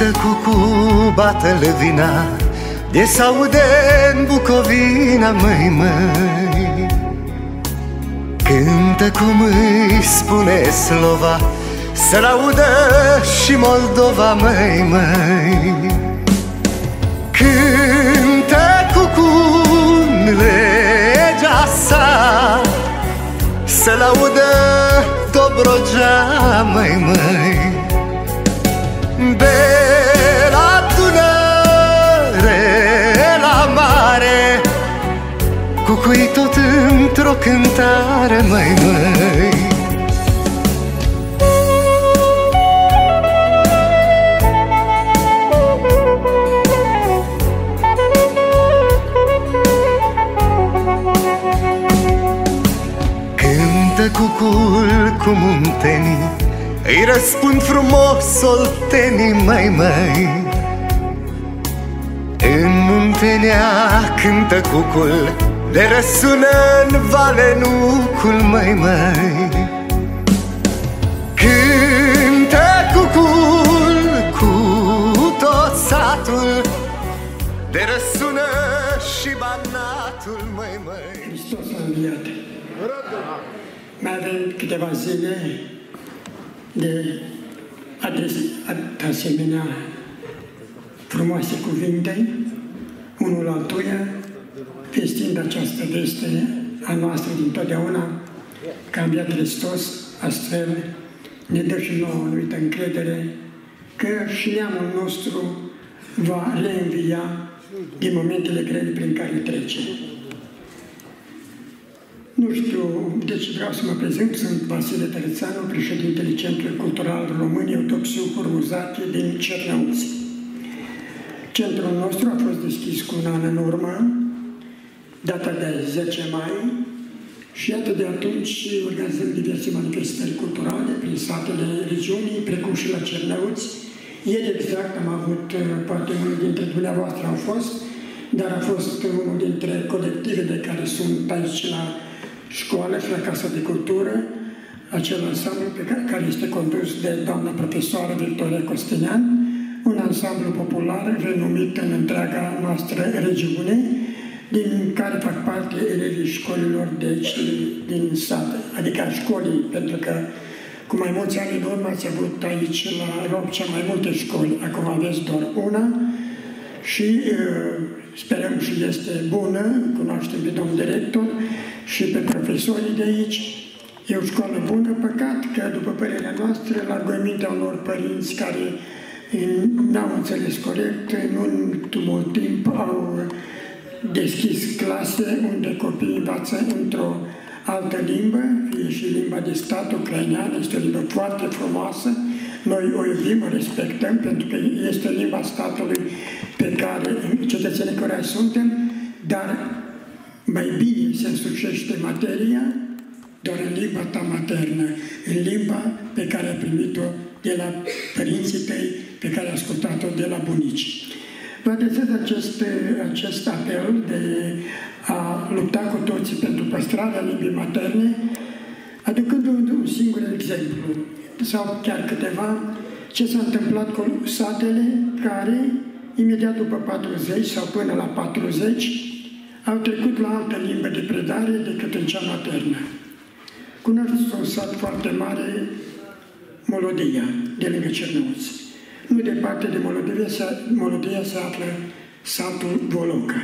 Cântă cucu, bată-le vina, de s-aude în Bucovina, măi, măi. Cântă cum îi spune Slova, să-l audă și Moldova, măi, măi. Cântă cucu în legea sa, să-l audă Dobrogea, măi, măi. De la Dunăre la mare, cucui tot într-o cântare, măi, măi. Cântă cucul cu muntenii, îi răspund frumos oltenii, măi, măi. În Muntenia cântă cucul, de răsună în vale nucul, măi, măi. Cântă cucul cu tot satul, de răsună și Banatul, măi, măi. Hristos a înviat. Mai avem câteva zile de asemenea frumoase cuvinte, unul altuia, vestind această veste a noastră dintotdeauna, că a înviat Hristos, astfel ne dă și nouă anumită încredere că și neamul nostru va reînvia din momentele grele prin care trece. Nu știu, deci vreau să mă prezint, sunt Vasile Tărățanu, președintele Centrului Cultural Român Eudoxiu Hurmuzache din Cernăuți. Centrul nostru a fost deschis cu un an în urmă, data de 10 mai, și iată de atunci organizăm diverse manifestări culturale prin satele regiunii, precum și la Cernăuți. Ieri exact am avut, poate unul dintre dumneavoastră au fost, dar a fost unul dintre colectivele care sunt aici la școală și la Casa de Cultură, acel ansamblu care este condus de doamna profesoară Victoria Costinian, un ansamblu popular renumit în întreaga noastră regiune, din care fac parte elevii școlilor de aici, din sat, adică a școlii, pentru că cu mai mulți ani în urmă ați avut aici la Ropcea mai multe școli, acum aveți doar una și sperăm și este bună, cunoaștem pe domnul director și pe profesorii de aici. E o școală bună, păcat că, după părerea noastră, la rugămintea unor părinți care n-au înțeles corect, în mult timp au deschis clase unde copiii învață într-o altă limbă, fie și limba de stat ucraineană, este o limbă foarte frumoasă, noi o iubim, o respectăm, pentru că este limba statului pe care cetățenii care suntem, dar mai bine se însușește materia doar în limba ta maternă, în limba pe care ai primit-o de la părinții tăi, pe care ai ascultat-o de la bunici. Vă adresez acest apel de a lupta cu toții pentru păstrarea limbii materne, aducând un singur exemplu, sau chiar câteva, ce s-a întâmplat cu satele care, imediat după 40 sau până la 40, au trecut la altă limbă de predare decât în cea maternă. Cunoașteți un sat foarte mare, Molodia, de lângă Cernăuți. Nu departe de Molodia se află satul Voloca.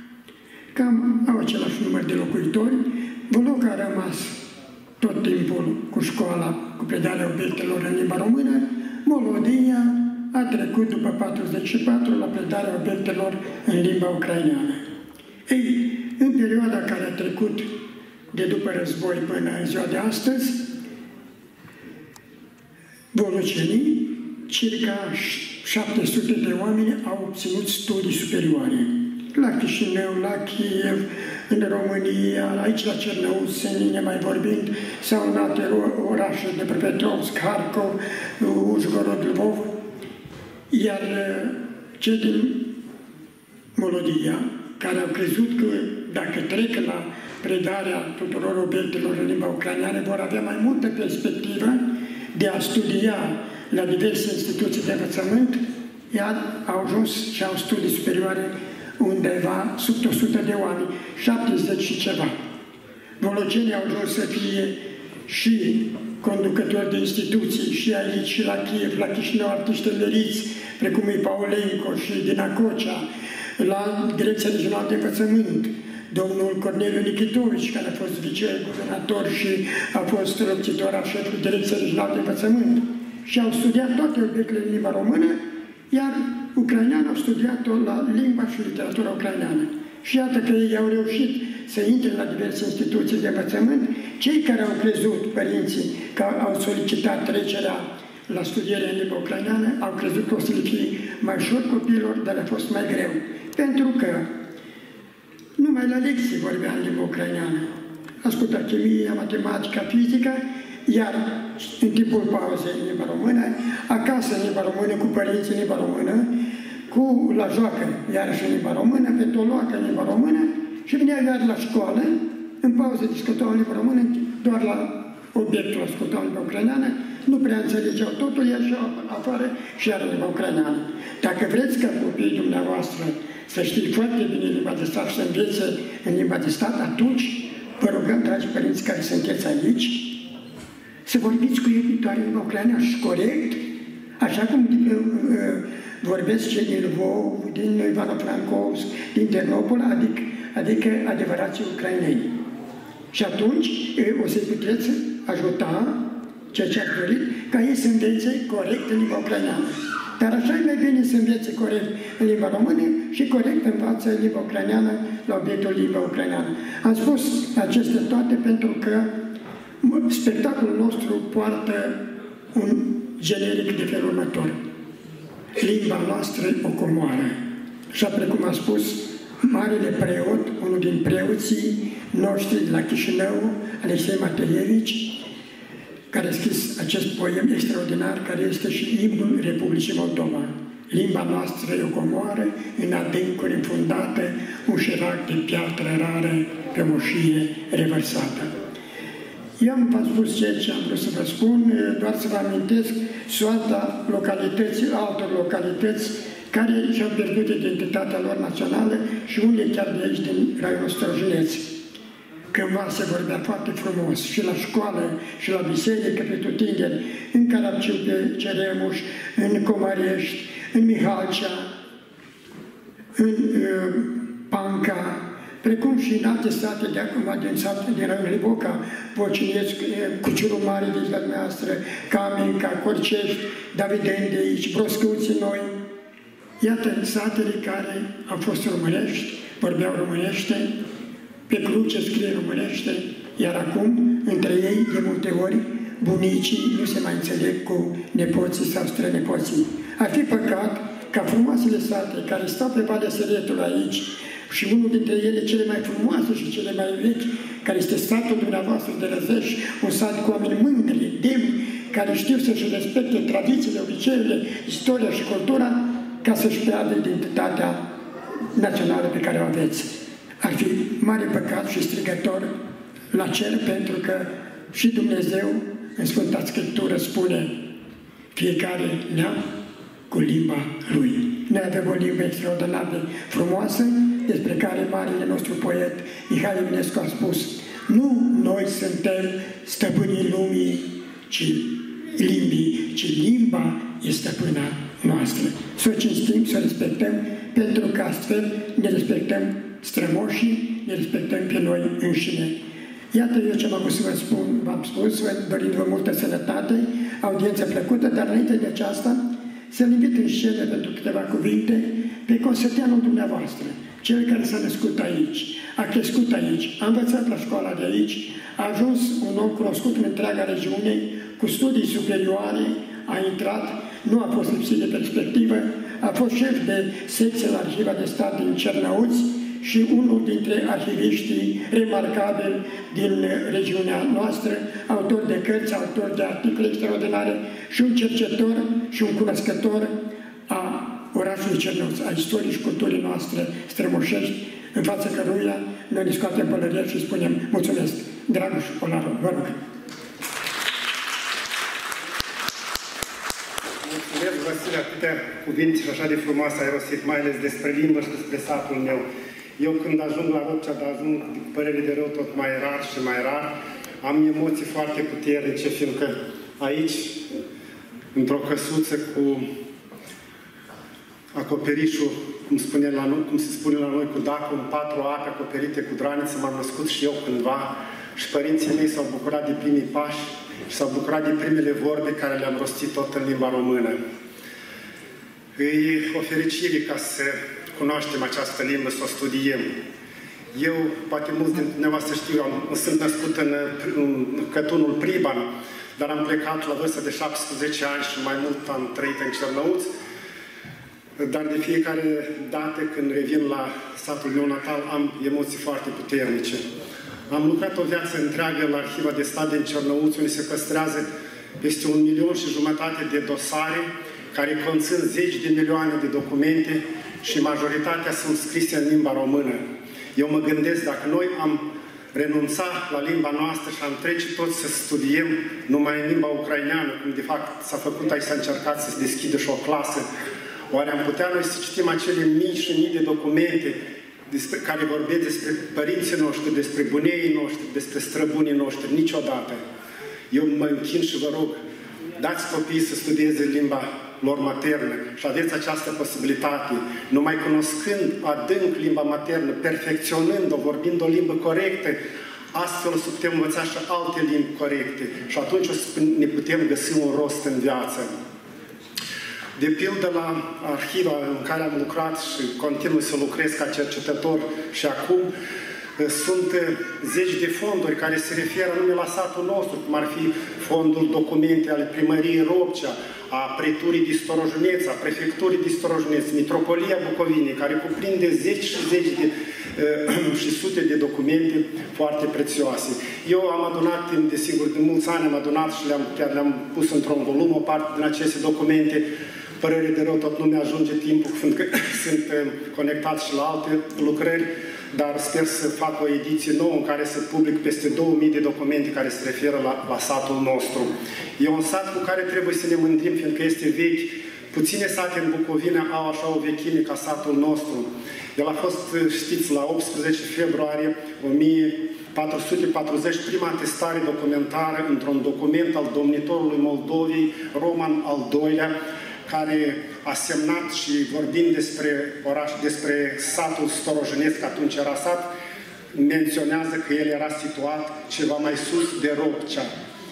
Cam au același număr de locuitori. Voloca a rămas tot timpul cu școala, cu predarea obiectelor în limba română. Molodia a trecut după 44 la predarea obiectelor în limba ucraineană. Ei, în perioada care a trecut de după război până în ziua de astăzi, volocenii, circa 700 de oameni au obținut studii superioare. La Chișinău, la Kiev, în România, aici la Cernăuți, mai vorbind, sau în alte orașe de pe Petrovsk, Harkov, Uzhgorod, Lvov. Iar cei din Molodia, care au crezut că dacă trec la predarea tuturor obiectelor în limba ucraineană, vor avea mai multă perspectivă de a studia la diverse instituții de învățământ, iar au ajuns și au studii superioare undeva sub 100 de oameni, 70 și ceva. Vologenii au ajuns să fie și conducători de instituții, și aici, și la Kiev, la Chișinău, artiști meriți, precum e Paulenco și Dina Cocea, la Direcția Regională de Învățământ, domnul Corneliu Nichitovici, care a fost viceguvernator și a fost locțitor al șefului Direcției Regională de Învățământ. Și au studiat toate obiectele în limba română, iar ucraineanul au studiat-o la limba și literatura ucraineană. Și iată că ei au reușit să intre la diverse instituții de învățământ. Cei care au crezut, părinții, că au solicitat trecerea la studierea în limba ucraineană, au crezut că o să le fie mai ușor copiilor, dar a fost mai greu. Pentru că numai la lecții vorbea în limba ucraineană. Asculta chimia, matematica, fizica, iar în timpul pauzei în limba română, acasă în limba română, cu părinții în limba română, cu la joacă, iarăși în limba română, pe toloacă în limba română, și vinea iar la școală, în pauză discutau în limba română, doar la obiectul ascultau în limba ucraineană, nu prea înțelegeau totul, ieșeau afară și iar în limba ucraineană. Dacă vreți ca copiii dumneavoastră să știți foarte bine limba de stat și să învețe în limba de stat, atunci vă rugăm, dragi părinți care sunteți aici, să vorbiți cu ei doar în limba ucraineană și corect, așa cum vorbesc cei din Lvov, din Ivano-Francovsk, din Ternopol, adică adevărații ucraineni. Și atunci o să-i puteți ajuta, ceea ce ați dorit, ca ei să învețe corect în limba ucraineană. Dar așa e mai bine să învețe corect în limba română și corect învață în limba ucraineană la obiectul limba ucraineană. Am spus acestea toate pentru că spectacolul nostru poartă un generic de felul următor. Limba noastră o comoară. Așa precum a spus marele preot, unul din preoții noștri de la Chișinău, Alexei Mateievici, care a scris acest poem extraordinar, care este și imnul Republicii Moldova. Limba noastră e o comoară, în adâncuri înfundată, un șerac de piatră rară, pe moșie revărsată. Eu v-am spus ceea ce am vrut să vă spun, doar să vă amintesc soarta localității, altor localități care și-au pierdut identitatea lor națională și unde chiar de aici, din raionul Străjuleț. Cândva se vorbea foarte frumos și la școală, și la biserică, pe tutindeni, în Carapciu, pe Ceremuș, în Comarești, în Mihalcea, în Panca, precum și în alte state de acum, din raionul Liboca, Vocineț, Cuciurul Mare de la dumneavoastră, Camenca, Corcești, Davideni de aici, Broscăuții Noi. Iată satele care au fost românești, vorbeau românește, pe cruce scrie românește, iar acum, între ei, de multe ori, bunicii nu se mai înțeleg cu nepoții sau strănepoții. Ar fi păcat ca frumoasele sate care stau pe Valea Seretului aici, și unul dintre ele cele mai frumoase și cele mai vechi, care este satul dumneavoastră de Răzăș, un sat cu oameni mândri, demni, care știu să-și respecte tradițiile, obiceiurile, istoria și cultura, ca să-și piardă identitatea națională pe care o aveți. Ar fi mare păcat și strigător la cer, pentru că și Dumnezeu, în Sfânta Scriptură, spune fiecare neam cu limba lui. Noi avem o limbă extraordinar de frumoasă, despre care marele nostru poet Mihai Eminescu a spus: nu noi suntem stăpânii lumii, ci limbii, ci limba este stăpâna noastră. Să o cinstim, să o respectăm, pentru că astfel ne respectăm strămoșii, ne respectăm pe noi înșine. Iată eu ce am avut să vă spun, v-am spus, dorindu-vă multă sănătate, audiență plăcută, dar înainte de aceasta, să-l invit în scenă pentru câteva cuvinte pe consăteanul dumneavoastră, cel care s-a născut aici, a crescut aici, a învățat la școala de aici, a ajuns un om cunoscut în întreaga regiune, cu studii superioare, a intrat, nu a fost lipsit de perspectivă, a fost șef de secție la Arhiva de Stat din Cernăuți și unul dintre arhiviștii remarcabili din regiunea noastră, autor de cărți, autor de articole extraordinare și un cercetător și un cunoscător a orașului Cernăuți, a istoriei și culturii noastre strămoșești, în fața căruia noi ne scoatem pălăria și spunem mulțumesc. Dragoș Olaru, vă rog. Mulțumesc, Vasile, atâtea cuvinte și așa de frumoase ai rostit, mai ales despre limbă și despre satul meu. Eu când ajung la Ropcea, dar ajung cu părere de rău tot mai rar și mai rar, am emoții foarte puternice, fiindcă aici, într-o căsuță cu acoperișul, cum se spune la noi, cu dacul în 4 ape acoperite cu draniță, m-am născut și eu cândva și părinții mei s-au bucurat de primii pași și s-au bucurat de primele vorbe care le-am rostit tot în limba română. E o fericire ca să cunoaștem această limbă, să o studiem. Eu, poate mulți dintre dumneavoastră știu, sunt născut în cătunul Priban, dar am plecat la vârstă de 17 ani și mai mult am trăit în Cernăuți. Dar de fiecare dată când revin la satul meu natal, am emoții foarte puternice. Am lucrat o viață întreagă la Arhiva de Stat din Cernăuți, unde se păstrează peste 1,5 milion de dosare, care conțin zeci de milioane de documente și majoritatea sunt scrise în limba română. Eu mă gândesc, dacă noi am renunțat la limba noastră și am trece toți să studiem numai în limba ucraineană, cum de fapt s-a făcut aici, s-a încercat să se deschidă și o clasă, oare am putea noi să citim acele mii și mii de documente care vorbesc despre părinții noștri, despre buneii noștri, despre străbunii noștri? Niciodată. Eu mă închin și vă rog, dați copiii să studieze limba lor maternă și aveți această posibilitate, numai cunoscând adânc limba maternă, perfecționând-o, vorbind o limbă corectă, astfel o să putem învăța și alte limbi corecte și atunci o să ne putem găsi un rost în viață. De pildă, la arhiva în care am lucrat și continui să lucrez ca cercetător și acum, sunt zeci de fonduri care se referă numai la satul nostru, cum ar fi fondul documente ale primăriei Ropcea, a preturii de Storojuneț, a prefecturii de Storojuneț, Mitropolia Bucovinei, care cuprinde zeci și zeci și sute de documente foarte prețioase. Eu am adunat, desigur, de mulți ani am adunat și chiar le-am pus într-un volum o parte din aceste documente. Părere de rău, tot nu mi-ajunge timpul, fiindcă sunt conectat și la alte lucrări, dar sper să fac o ediție nouă în care să public peste 2000 de documente care se referă la satul nostru. E un sat cu care trebuie să ne mândrim, fiindcă este vechi. Puține sate în Bucovina au așa o vechime ca satul nostru. El a fost, știți, la 18 februarie 1440, prima atestare documentară într-un document al domnitorului Moldovei, Roman al II-lea, care a semnat și vorbind despre satul Storojuneț, că atunci era sat, menționează că el era situat ceva mai sus de Ropcea.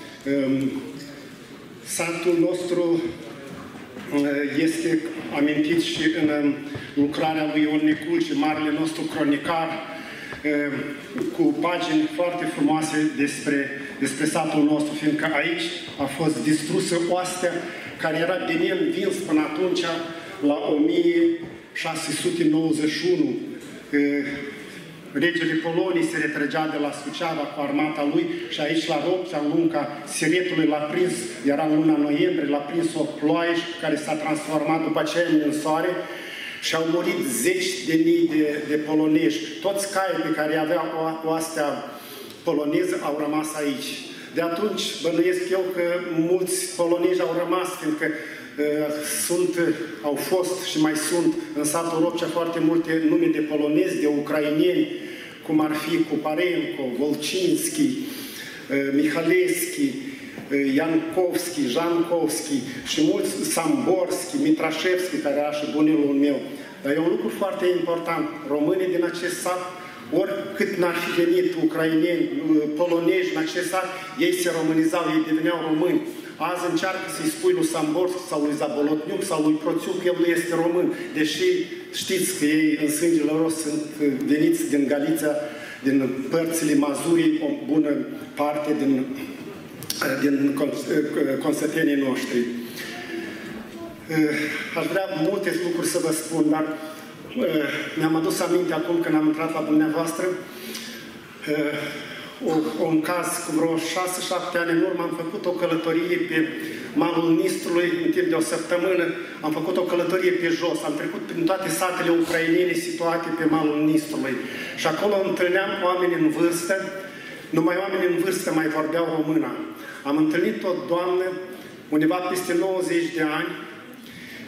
Satul nostru este amintit și în lucrarea lui Ion Neculci, marele nostru cronicar, cu pagini foarte frumoase despre satul nostru, fiindcă aici a fost distrusă oastea care era bine învins până atunci, la 1691. Regele Polonii se retrăgea de la Suceava cu armata lui și aici la Ropcea, în lunca Siretului, l-a prins, era în luna noiembrie, l-a prins o ploaie care s-a transformat după aceea în soare și au murit zeci de mii de polonești. Toți caii pe care aveau oastea poloneză au rămas aici. De atunci bănuiesc eu că mulți polonezi au rămas, fiindcă au fost și mai sunt în satul Ropcea foarte multe nume de polonezi, de ucraineni, cum ar fi Kuparenko, Volcinski, Mihalevski, Jankovski, Jankovski și mulți, Samborski, Mitrașevski, care era și bunelul meu. Dar e un lucru foarte important. Românii din acest sat, oricât n-ar fi venit ucraineni, polonezi în acest sat, ei se românizau, ei deveneau români. Azi încearcă să-i spui lui Samborsk sau lui Zabolotniuc sau lui Proțiuc că el nu este român, deși știți că ei în sângele lor sunt veniți din Galiția, din părțile Mazurii, o bună parte din consătenii noștri. Aș vrea multe lucruri să vă spun, dar mi-am adus aminte acum când am intrat la dumneavoastră un caz cu vreo 6-7 ani în urmă. Am făcut o călătorie pe malul Nistrului în timp de o săptămână. Am făcut o călătorie pe jos. Am trecut prin toate satele ucrainene situate pe malul Nistrului. Și acolo întâlneam oameni în vârstă. Numai oameni în vârstă mai vorbeau româna. Am întâlnit o doamnă, undeva peste 90 de ani,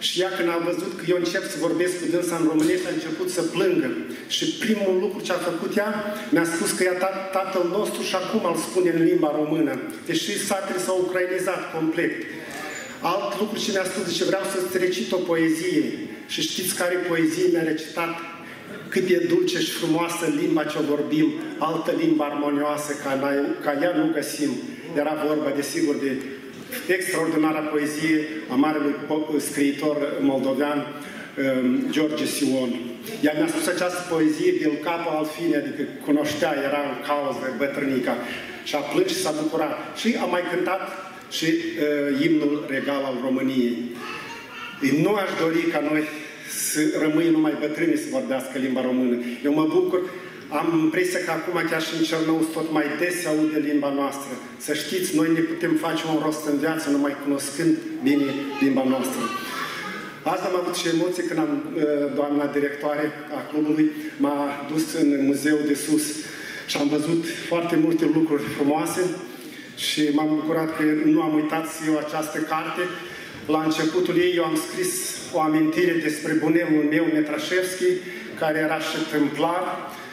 Și ea, când a văzut că eu încep să vorbesc cu dânsa în românește, a început să plângă. Și primul lucru ce a făcut ea, mi-a spus că ea tatăl nostru și acum îl spune în limba română, deși satele s-au ucrainizat complet. Alt lucru ce mi-a spus, zice, vreau să-ți recit o poezie. Și știți care poezie mi-a recitat? Cât e dulce și frumoasă limba ce o vorbim, altă limbă armonioasă ca ea nu găsim. Era vorba, desigur, de extraordinara poezie a marelui scriitor moldovean George Sion. Ea mi-a spus această poezie de-l capă al fine, adică cunoștea, era în cauză, bătrânica. Și a plâns și s-a bucurat. Și a mai cântat și imnul regal al României. Nu aș dori ca noi să rămâi numai bătrâni să vorbească limba română. Eu mă bucur, am impresia că acum chiar și în Cernăuți tot mai des se aude limba noastră. Să știți, noi ne putem face un rost în viață numai cunoscând bine limba noastră. Asta am avut și emoții când doamna directoare a clubului m-a dus în muzeul de sus și am văzut foarte multe lucruri frumoase și m-am bucurat că nu am uitat să iau această carte. La începutul ei eu am scris o amintire despre bunelul meu, Metrașevski, care era și tâmplar,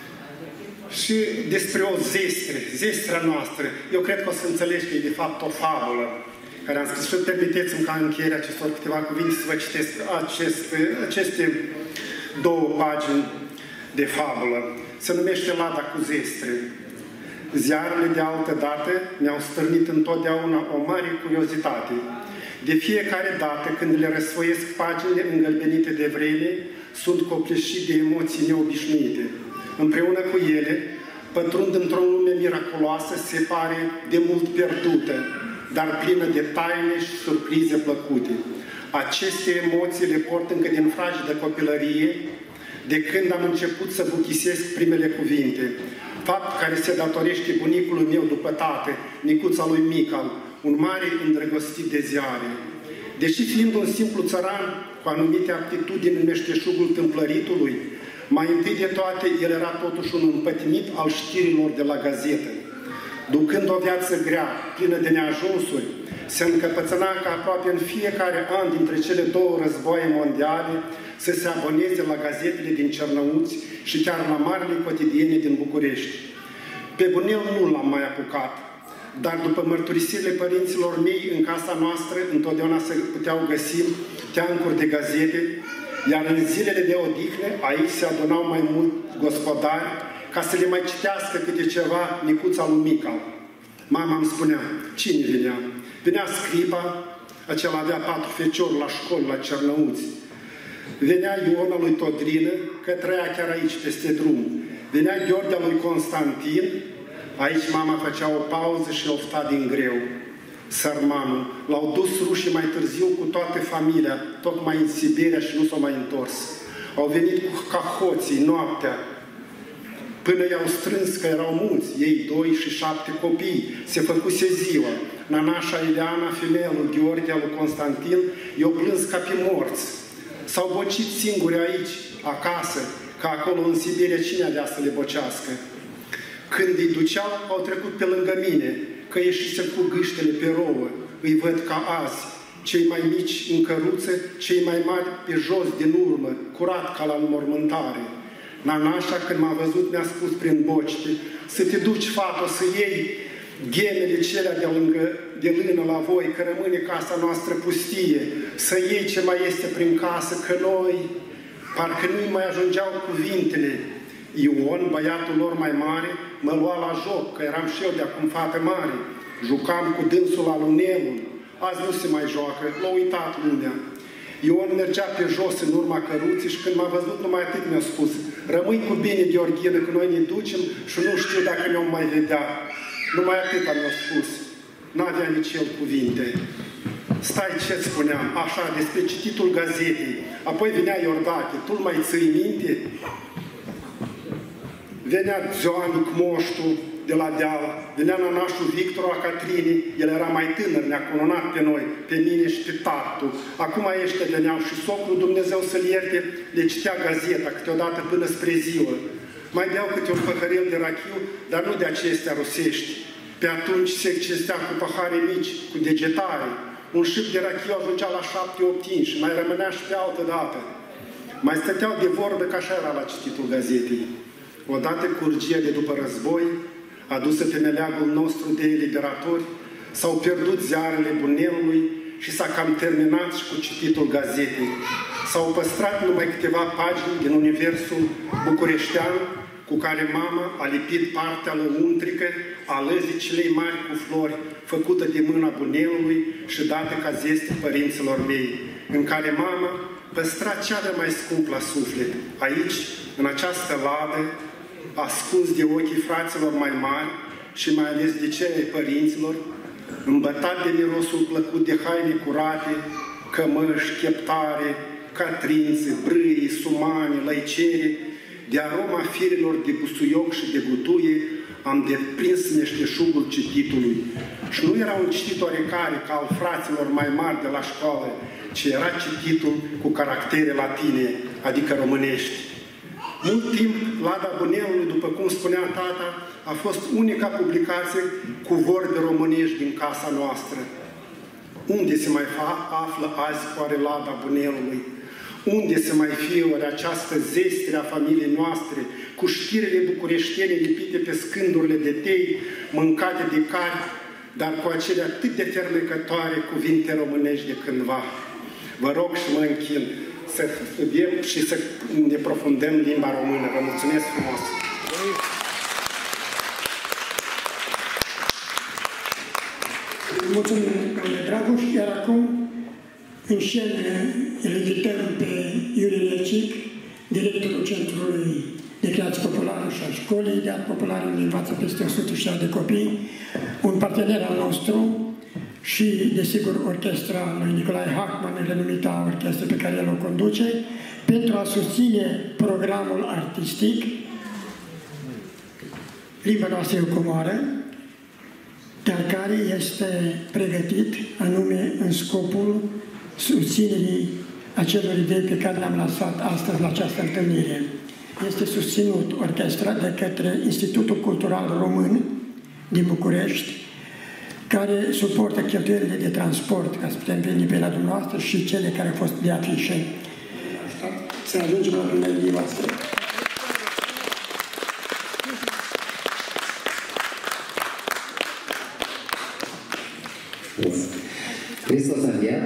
și despre o zestrea noastră. Eu cred că o să înțelegi că e de fapt o fabulă care am scris. Și permiteți-mi ca în încheierea acestor câteva cuvinte să vă citesc aceste două pagini de fabulă. Se numește Lada cu zestre. Ziarele de altă dată mi-au stârnit întotdeauna o mare curiozitate. De fiecare dată când le răsfoiesc paginile îngălbenite de vreme, sunt copleșit de emoții neobișnuite. Împreună cu ele, pătrund într-o lume miraculoasă, se pare de mult pierdută, dar plină de taine și surprize plăcute. Aceste emoții le port încă din fragedă copilărie, de când am început să buchisesc primele cuvinte. Fapt care se datorește bunicului meu după tată, Nicuța lui Mical, un mare îndrăgostit de ziare. Deși fiind un simplu țăran cu anumite aptitudini în meșteșugul tâmplăritului, mai întâi de toate, el era totuși un împătimit al știrilor de la gazetă. Ducând o viață grea, plină de neajunsuri, se încăpățâna ca aproape în fiecare an dintre cele două războaie mondiale să se aboneze la gazetele din Cernăuți și chiar la marile cotidiene din București. Pe bunel nu l-am mai apucat, dar după mărturisirile părinților mei, în casa noastră întotdeauna se puteau găsi teancuri de gazete, iar în zilele de odihnă, aici se adunau mai mult gospodari ca să le mai citească câte ceva Nicuța lui Mical. Mama îmi spunea, cine venea? Venea Scripa, acela avea 4 feciori la școală, la Cernăuți. Venea Iona lui Todrină, că trăia chiar aici, peste drum. Venea Gheorghea lui Constantin, aici mama făcea o pauză și ofta din greu. Sărmanul, l-au dus rușii mai târziu cu toată familia, tocmai în Siberia și nu s-au mai întors. Au venit cu cahoții noaptea, până i-au strâns că erau mulți, ei 2 și 7 copii, se făcuse ziua. Nanașa Ileana, femeia lui Gheorghe, lui Constantin, i-au plâns ca pe morți. S-au bocit singuri aici, acasă, că acolo în Siberia cine avea să le bocească. Când îi duceau, au trecut pe lângă mine, că ieșise cu gâștele pe rouă, îi văd ca azi, cei mai mici în căruță, cei mai mari pe jos din urmă, curat ca la înmormântare. Nanașa, când m-a văzut, mi-a spus prin boște, să te duci, fată, să iei ghenele celea de lână la voi, că rămâne casa noastră pustie, să iei ce mai este prin casă, că noi, parcă nu-i mai ajungeau cuvintele. Ion, băiatul lor mai mare, mă lua la joc, că eram și eu de acum fată mare. Jucam cu dânsul la lunelul. Azi nu se mai joacă, l-a uitat lumea. Ion mergea pe jos în urma căruții și când m-a văzut, numai atât mi-a spus, rămâi cu bine, Gheorghine, că noi ne ducem și nu știu dacă ne-o mai vedea. Numai atât mi-a spus. N-avea nici el cuvinte. Stai, ce-ți spuneam? Așa, despre cititul gazetei. Apoi venea Iordache, tu-l mai ții minte? Venea Zoanic Moștu de la deal, venea nanașul Victor a Catrinii, el era mai tânăr, ne-a cununat pe noi, pe mine și pe tatăl. Acum ăștia veneau și socrul, Dumnezeu să-l ierte, le citea gazeta câteodată până spre ziua. Mai beau câte un păhărel de rachiu, dar nu de acestea rusești. Pe atunci se cinstea cu pahare mici, cu degetare. un șip de rachiu ajungea la 7-8 inși, mai rămânea și pe altă dată. Mai stăteau de vorbă că așa era la cititul gazetei. Odată cu urgia de după război, adusă pe meleagul nostru de eliberatori, s-au pierdut ziarele Bunelului și s-a cam terminat și cu cititul gazetei. S-au păstrat numai câteva pagini din universul bucureștean cu care mama a lipit partea lăuntrică a lăzii celei mari cu flori, făcută de mâna Bunelului și dată ca zeste părinților mei, în care mama păstra cea de mai scump la suflet. Aici, în această ladă, ascuns de ochii fraților mai mari și mai ales de cei ai părinților, îmbătat de mirosul plăcut de haine curate, cămăși, cheptare, catrințe, brâi, sumane, lăicere, de aroma firilor de busuioc și de gutuie, am deprins meșteșugul cititului. Și nu era un citit oarecare ca al fraților mai mari de la școală, ci era cititul cu caractere latine, adică românești. Mult timp, Lada Bunelului, după cum spunea tata, a fost unica publicație cu vorbe românești din casa noastră. Unde se mai află azi oare Lada Bunelului? Unde se mai fie oare această zestre a familiei noastre, cu știrile bucureștiene lipite pe scândurile de tei, mâncate de cari, dar cu acele atât de fermecătoare cuvinte românești de cândva? Vă rog și mă închin să studiem și să ne profundăm limba română. Vă mulțumesc frumos! Mulțumim, domnule Dragoș, iar acum în scenă îl invităm pe Iurie Lecic, directorul Centrului de Creație Populară și a Școlii de Art Populară, unde învață peste 160 de copii, un partener al nostru și, desigur, orchestra lui Nicolae Hachman, renumita orchestră pe care el o conduce, pentru a susține programul artistic Limba noastră e o comoară, dar care este pregătit anume în scopul susținerii acelor idei pe care le-am lăsat astăzi la această întâlnire. Este susținut orchestra de către Institutul Cultural Român din București, care suportă cheltuielile de transport, ca să putem veni pe la dumneavoastră, și cele care au fost de afișe. Să ajungem la primele voastre. Hristos a înviat?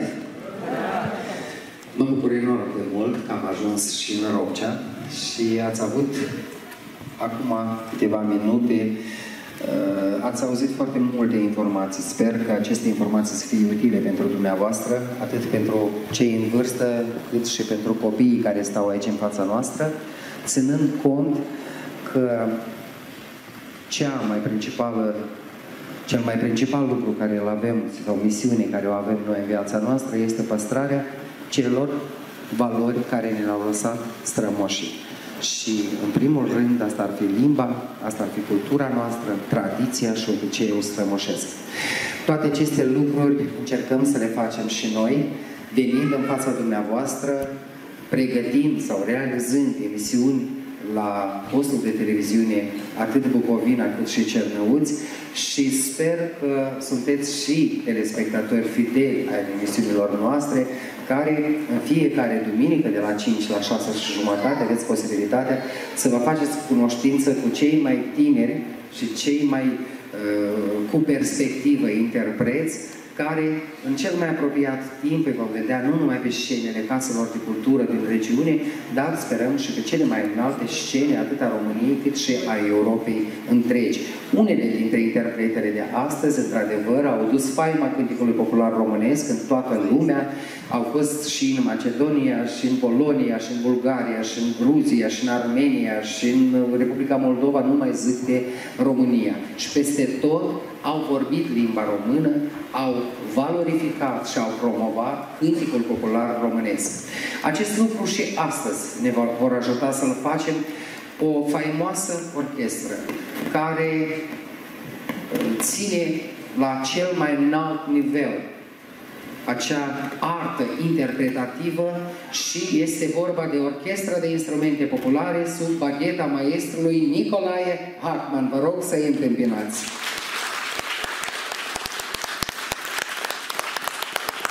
Mă bucur enorm de mult că am ajuns și în Ropcea și ați avut acum câteva minute, ați auzit foarte multe informații. Sper că aceste informații să fie utile pentru dumneavoastră, atât pentru cei în vârstă, cât și pentru copiii care stau aici în fața noastră, ținând cont că cel mai principal lucru care îl avem, sau misiune care o avem noi în viața noastră, este păstrarea celor valori care ne le-au lăsat strămoșii. Și, în primul rând, asta ar fi limba, asta ar fi cultura noastră, tradiția și obiceiul strămoșesc. Toate aceste lucruri încercăm să le facem și noi, venind în fața dumneavoastră, pregătind sau realizând emisiuni la postul de televiziune atât Bucovina cât și Cernăuți, și sper că sunteți și telespectatori fideli ai emisiunilor noastre, care în fiecare duminică de la 5 la 6 și jumătate aveți posibilitatea să vă faceți cunoștință cu cei mai tineri și cei mai cu perspectivă interpreți, care în cel mai apropiat timp îi vom vedea nu numai pe scenele caselor de cultură din regiune, dar sperăm și pe cele mai înalte scene, atât a României cât și a Europei întregi. Unele dintre interpretele de astăzi, într-adevăr, au dus faima cântecului popular românesc în toată lumea, au fost și în Macedonia, și în Polonia, și în Bulgaria, și în Gruzia, și în Armenia, și în Republica Moldova, nu mai zic de România. Și peste tot au vorbit limba română, au valorificat și au promovat cântecul popular românesc. Acest lucru și astăzi ne vor ajuta să-l facem o faimoasă orchestră care ține la cel mai înalt nivel acea artă interpretativă și este vorba de orchestra de instrumente populare sub bagheta maestrului Nicolae Hachman. Vă rog să îi întâmpinați.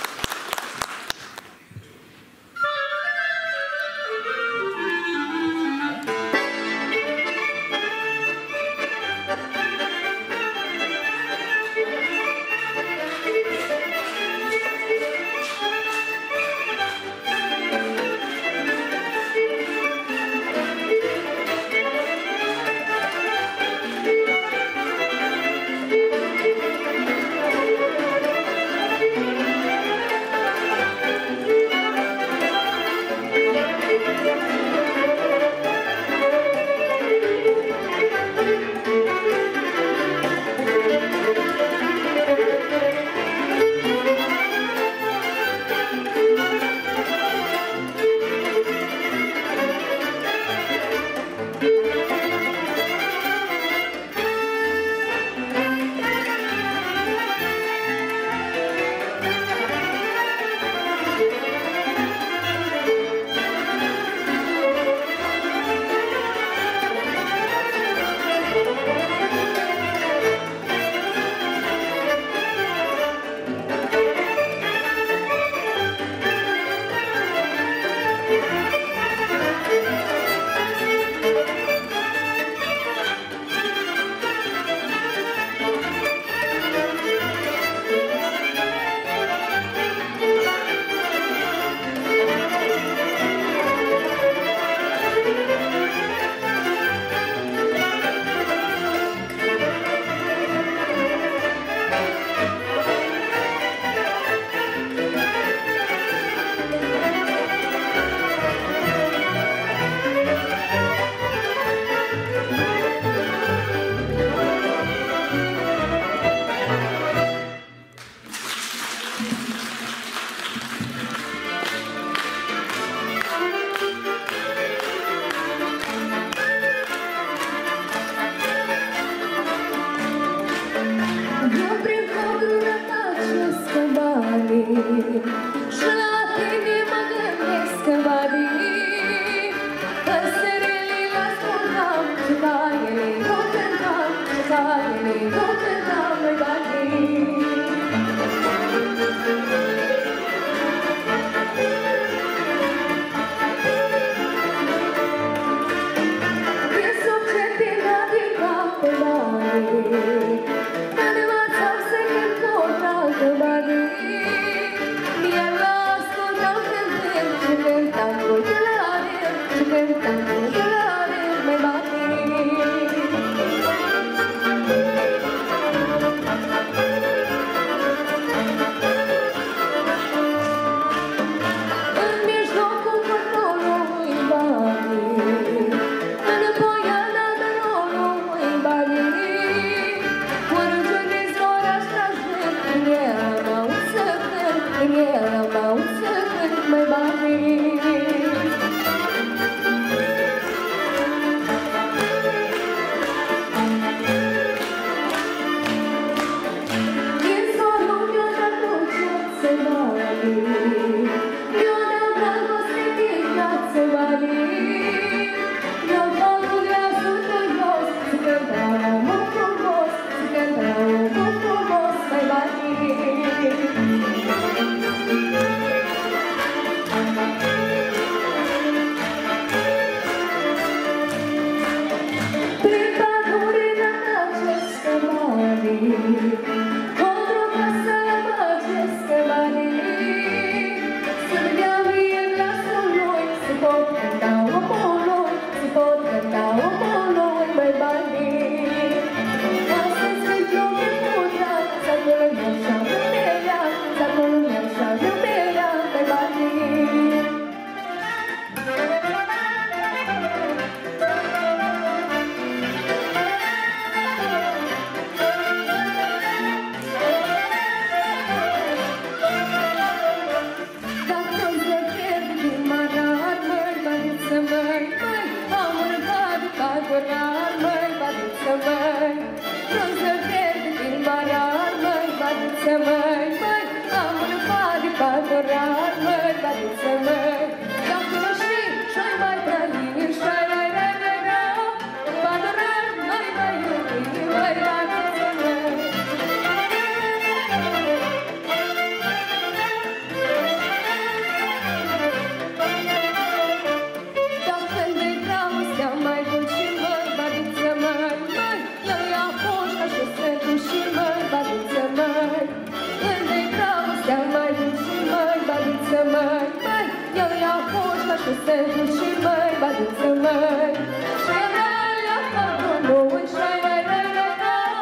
și se duce mai băduță mai. Și la capul lui șai rai rai rai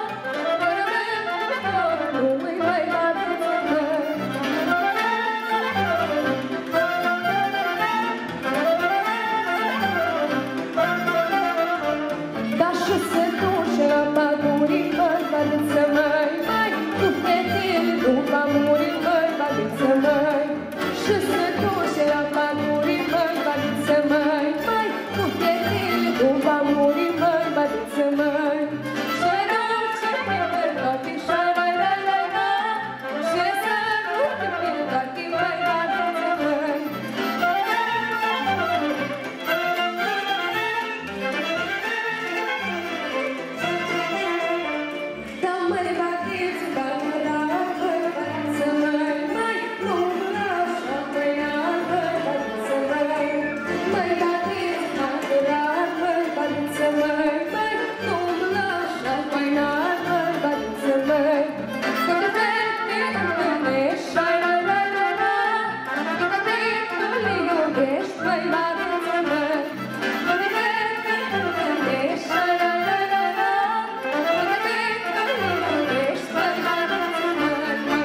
rai, lui mai băduță mai. Da și se duce la pădurii mai băduță mai, mai cu fetele după murii mai băduță mai. Și se duce la pădurii mai băduță mai, mai cu fetele după murii mai băduță mai. Și duce pe bărbatii șai rai rai rai rai, și se duce pe bărbatii mai băduță mai. Da mai bătiți, da mă dată, băduță mai, mai nu lasă mai altă, băduță mai. Mai bătiți, da mă dată, băduță mai, mai nu lasă mai altă, băduță mai. Că te iubești, rai rai rai rai rai, că te iubești, mai băduță mai. Că te iubești, rai rai rai rai rai, că te iubești, mai băduță mai.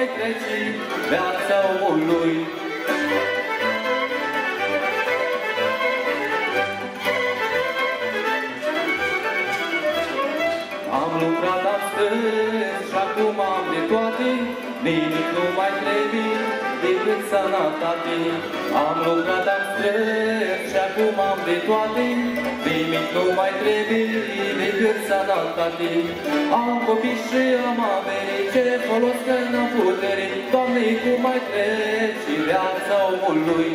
mai trece viața omului. Am lucrat, am strâns și acum am de toate, nimic nu mai trebuie decât sănătate. Am lucrat, am strâns și acum am de toate, nimic nu mai trebuie decât sănătate. Am copii și am avere, ce folos că n-am putere, Doamne, cum mai trece viața omului.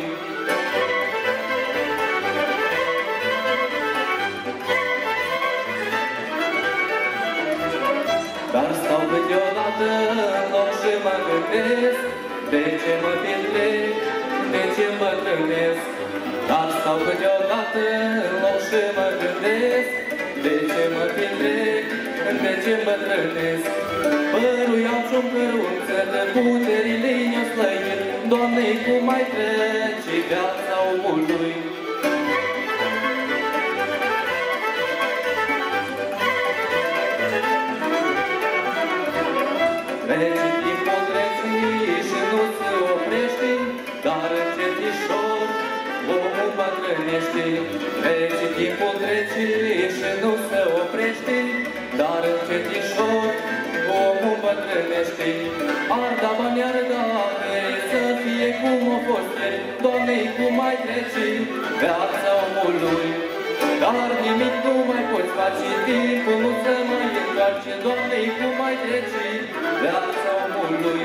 Dar stau câteodată în loc și mă gândesc, de ce mă petrec, de ce îmbătrânesc. Dar stau câteodată în loc și mă gândesc, de ce mă petrec, de ce îmbătrânesc. Părul iau și-un cărunță, de puterile ne-o slăit, Doamne, cum mai trece viața omului. Trece timpul, trece și nu se oprește, dar încetișor omul bătrânește. Trece timpul, trece și nu se oprește, dar încetișor omul bătrânește. Arda bani, arda avere, să fie cum a fost ieri, Doamne, cum mai trece viața omului. Dar nimic nu mai poți face, timpul nu se mai întoarce, Doamne, cum mai trece viața omului.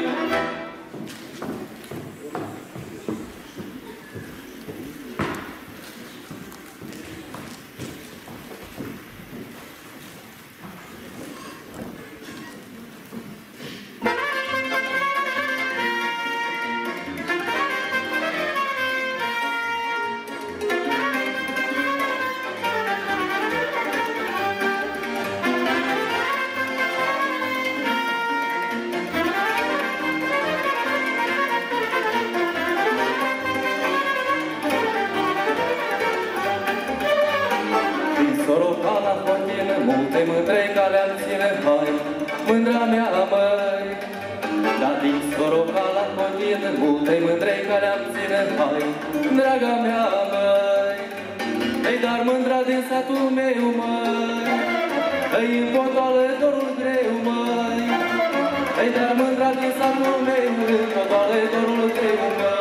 Multe mândrei ca le-am ține, hai, mândra mea, măi. Dar din Sorocala contin, multe mândrei ca le-am ține, hai, draga mea, măi. Ei, dar mândra din satul meu, măi, îi împotoală dorul greu, măi. Ei, dar mândra din satul meu, îi împotoală dorul greu, măi.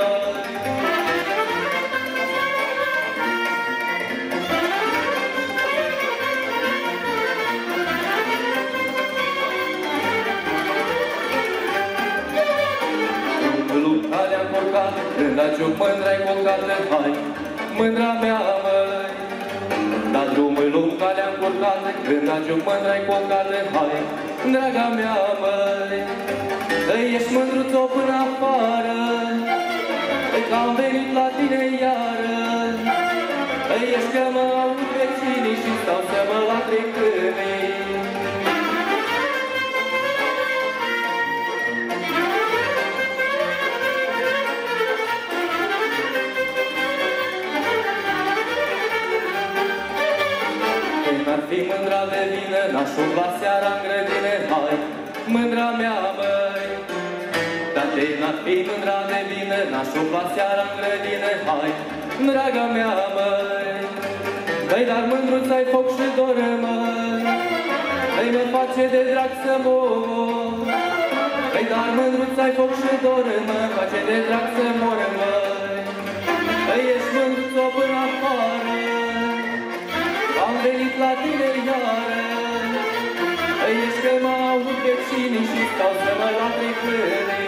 Le-am culcat, când la ciuc mândra-i culcată, hai, mândra mea, măi. La drumul lung ca le-am culcat, când la ciuc mândra-i culcată, hai, draga mea, măi. Îi ești mândruț-o până afară, că am venit la tine iară. Îi ești că mă aud vecinii și stau să mă latre câinii. N-ar fi mândra de vină, n-aș umbla seara în grădine, hai, mândra mea, măi. Dar de n-ar fi mândra de vină, n-aș umbla seara în grădine, hai, draga mea, măi. Dă-i dar mândruț-ai foc și doră, măi, dă-i mă face de drag să mor. Dă-i dar mândruț-ai foc și doră, mă face de drag să mor, măi. Dă-i ești mândruț-o până afară, am venit la tine iară. Îi ești că mă aud vecinii și stau să mă latre câinii.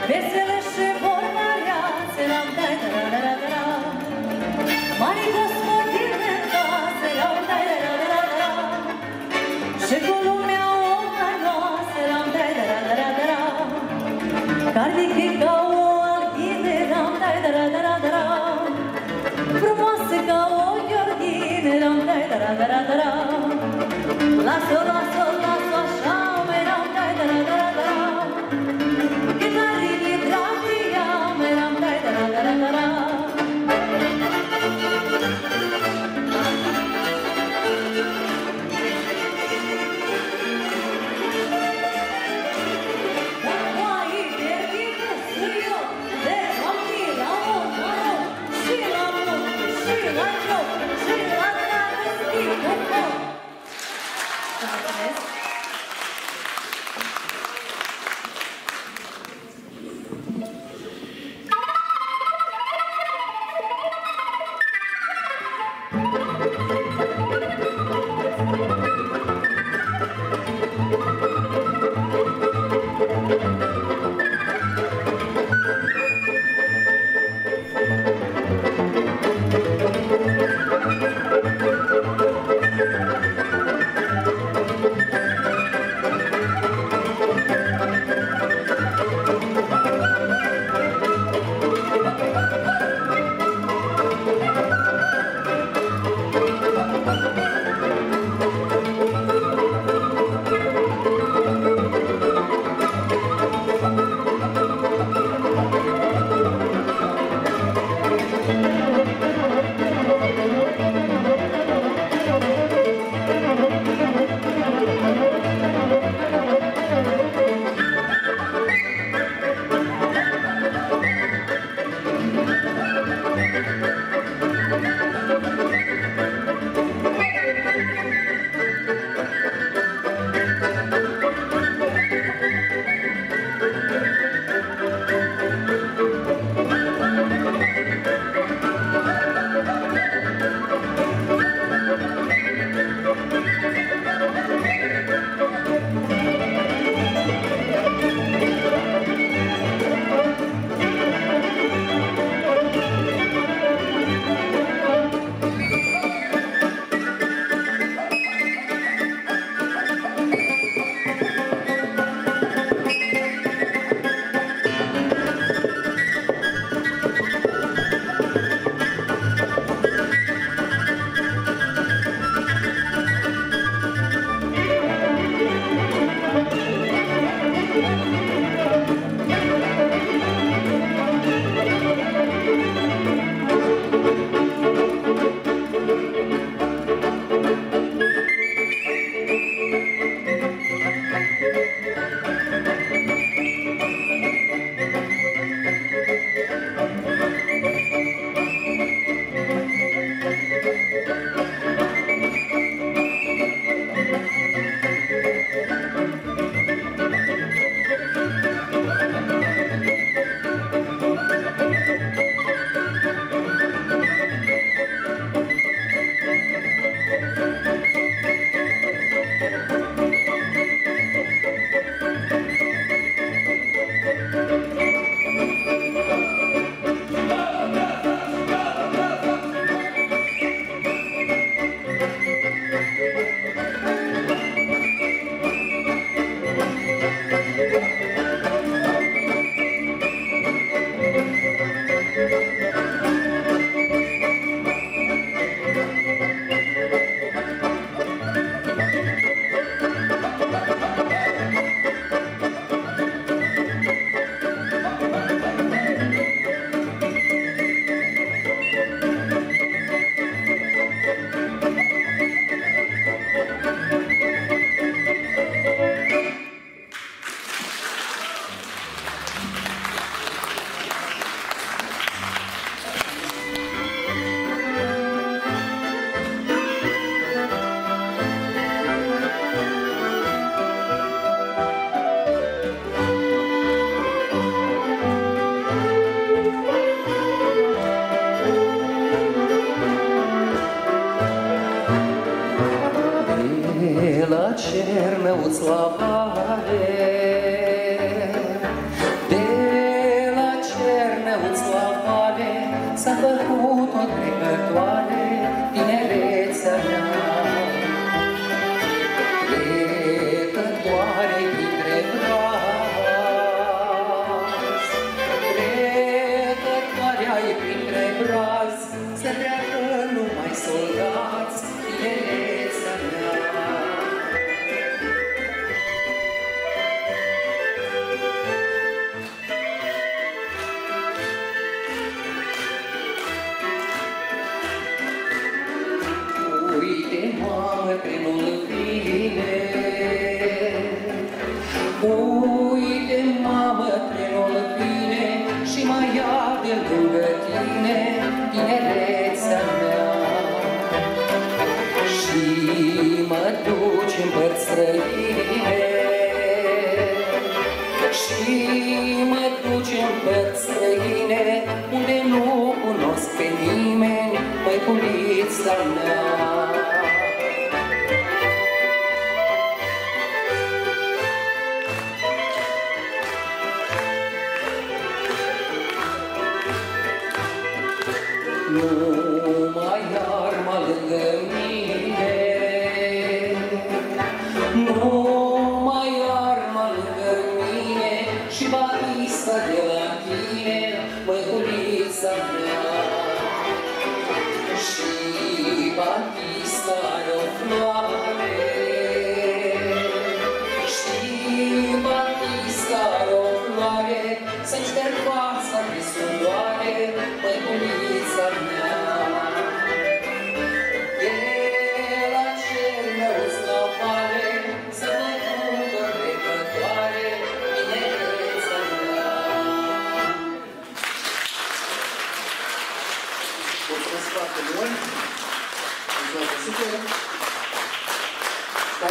vesele și vorbăreațe, la-mi dai da-da-da-da-da. Mari gospodine în case, la-mi dai da-da-da-da-da. Și cu lumea omănoasă, la-mi dai da-da-da-da-da. Cardiche ca o alghine, la-mi dai da-da-da-da-da. Frumoase ca o gheorghine, la-mi dai da-da-da-da-da. Lasă-o, lasă-o, lasă-o așa, măi, la-mi dai da-da-da-da-da. Chitarii dragii-a, măi, la-mi dai da-da-da-da-da. cernăuț la vale, de făcut o trecătoare tinerețea mea. Trecătoare printre braz, trecătoarea-i printre braz, să treacă numai soldați tinerețea mea. Uite, mamă, trenul vine. Uite, mamă, trenul vine și mai ia de lângă tine tinerețea mea. Și mă duci în părți străine, și mă duci în părți străine, unde nu cunosc pe nimeni, măiculița mea. Nu mai arma lângă mine, nu mai arma lângă mine și balista de la tine, măiculița mea. Și balista are o floare, și balista are o floare, să-mi șterg fața de sudoare, măiculița mea. De la cer mă-uți la vale, să mă duc o trecătoare tinerețea mea. Mulțumesc foarte mult! Mulțumesc super! Dar...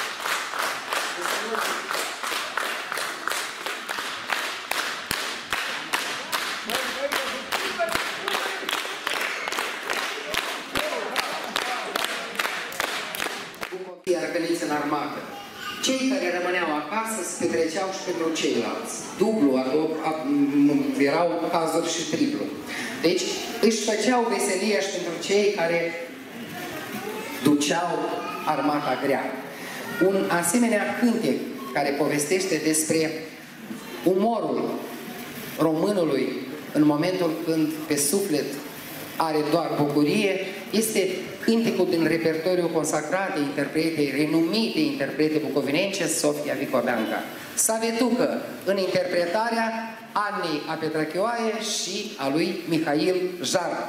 Răcăniți în armată. Cei care rămâneau acasă se petreceau și pentru ceilalți. Dublu, erau cazuri și triplu. Deci își făceau veselia și pentru cei care duceau armata grea. Un asemenea cântec care povestește despre umorul românului în momentul când pe suflet are doar bucurie, este cântecul din repertoriul consacrat de interprete, renumite interprete bucovinence, Sofia Vicodanca. Savetucă, în interpretarea Annei Apetrachioae și a lui Mihail Jar.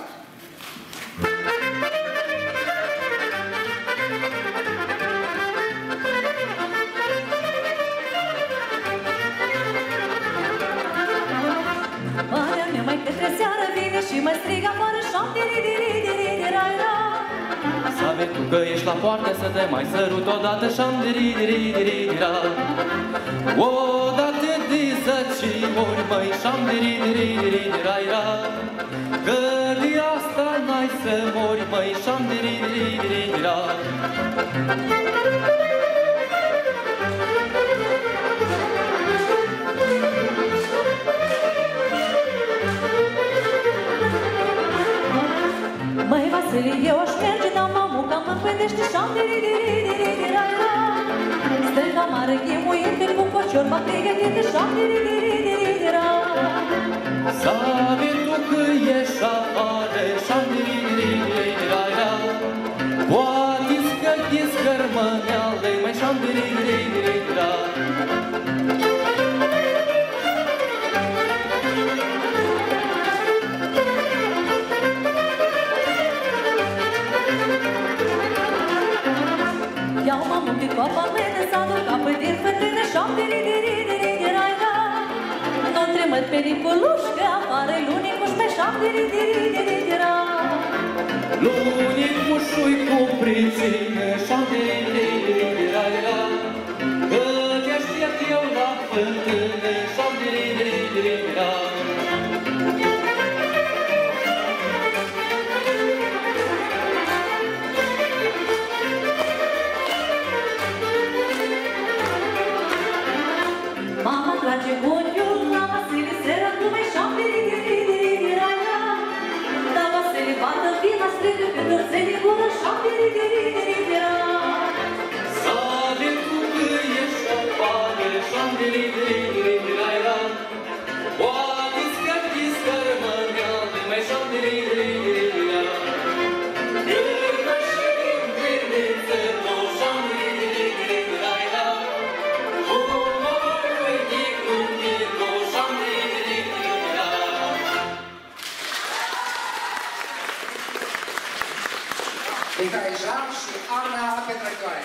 Marea mea mai către seară vine și mă strigă afară șapte ri-ri-ri-ri-ri-ri-ra-ra. Savetucă, ești la poartă să te mai sărut odată șam-di-ri-ri-ri-ri-ra. Odată de zăcimori, măi, șam-di-ri-ri-ri-ri-ra. Că de asta n-ai să mori, măi, șam-di-ri-ri-ri-ra. Măi, Vasile, eu aș merge, dar mamuca mă pândește șam-di-ri-ri-ri-ri-ra-ra. Stânga mare ghemuiete cu cocior m-a pregătite șam-di-ri-ri-ri-ri-ra. Savetucă, ești afară, șam-di-ri-ri-ri-ra. Poate-ți căltiți cărmăneale, măi, șam-di-ri-ri-ri-ra. Iau-mă munte cu apa mână, să aduc apă din fântână șam-di-ri-ri-ri-ri-ra-ra. Nu-ntre măt pericoluș, că afară-i lunicuș pe șam-di-ri-ri-ri-ri-ra. Lunicuș-ui cu priține, șam-di-ri-ri-ri-ra. Că te-aștept eu la fântână, șam-di-ri-ri-ri-ra. Mama trage goniul la Vasile, se răcume șam-di-ri-ri-ri-ri-ra-ra. Jar și Ana Petrăcioare.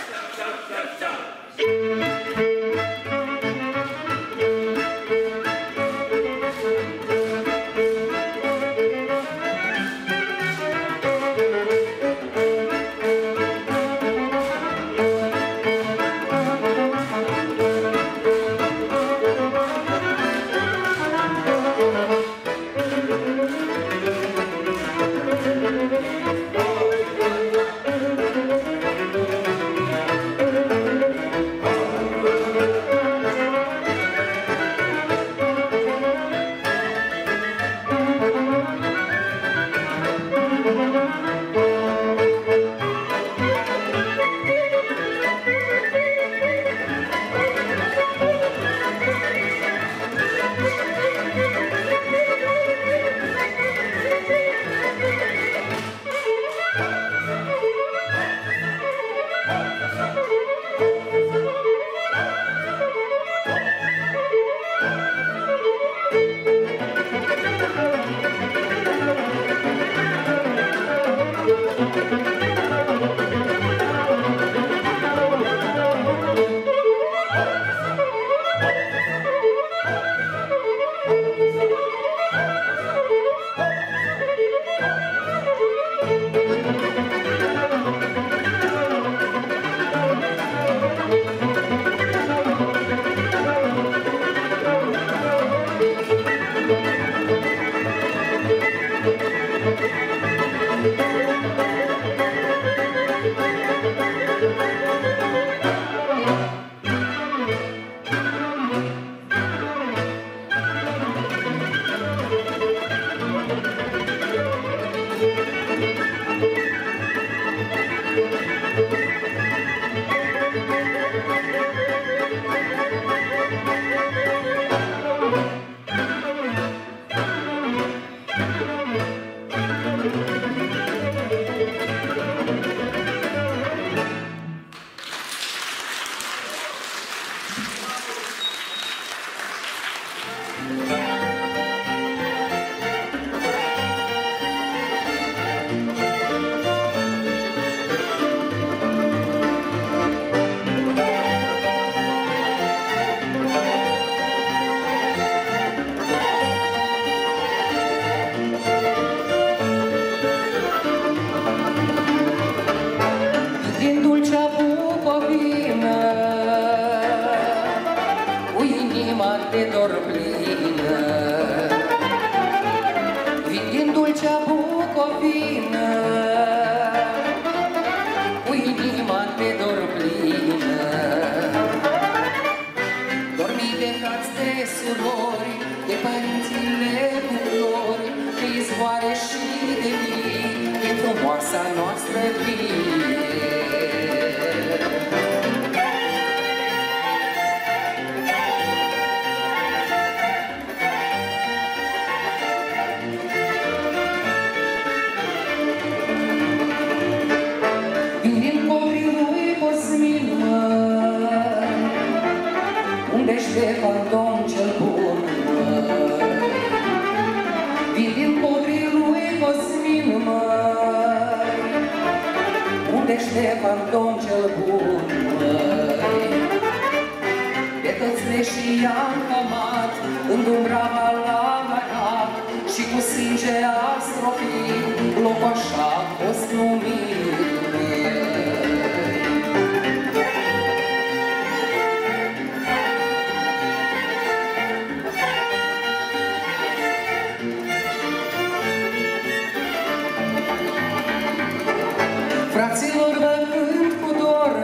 Fraților, vă cânt cu dor,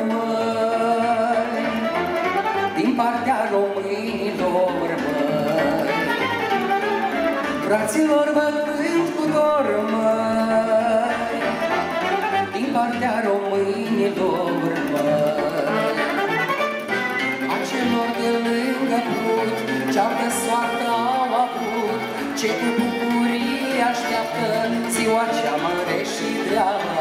măi, din partea românilor, măi. Fraților, vă cânt cu dor, măi, din partea românilor, măi. Acelor de lângă Prut, ce-au de soartă au avut, ce cu bucurie așteaptă ziua cea mare și dreaptă.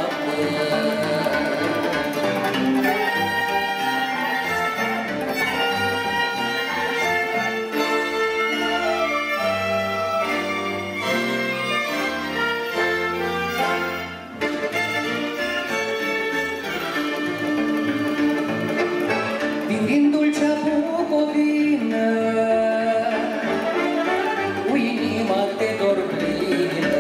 noapte dor plină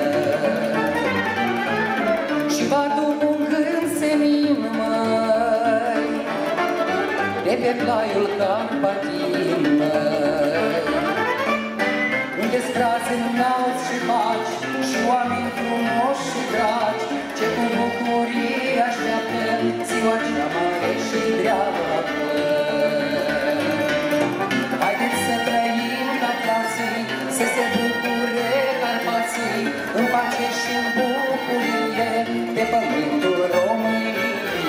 și vă aduc un gând senin, măi, de pe plaiul Carpatin, măi, unde-s brațe înalți și baci și oameni frumoși și dragi, ce cu bucurie așteaptă ziua cea mare și dreaptă. Haideți să trăim ca frații, să se bucure Carpații, în pace și în bucurie, pe pământul României.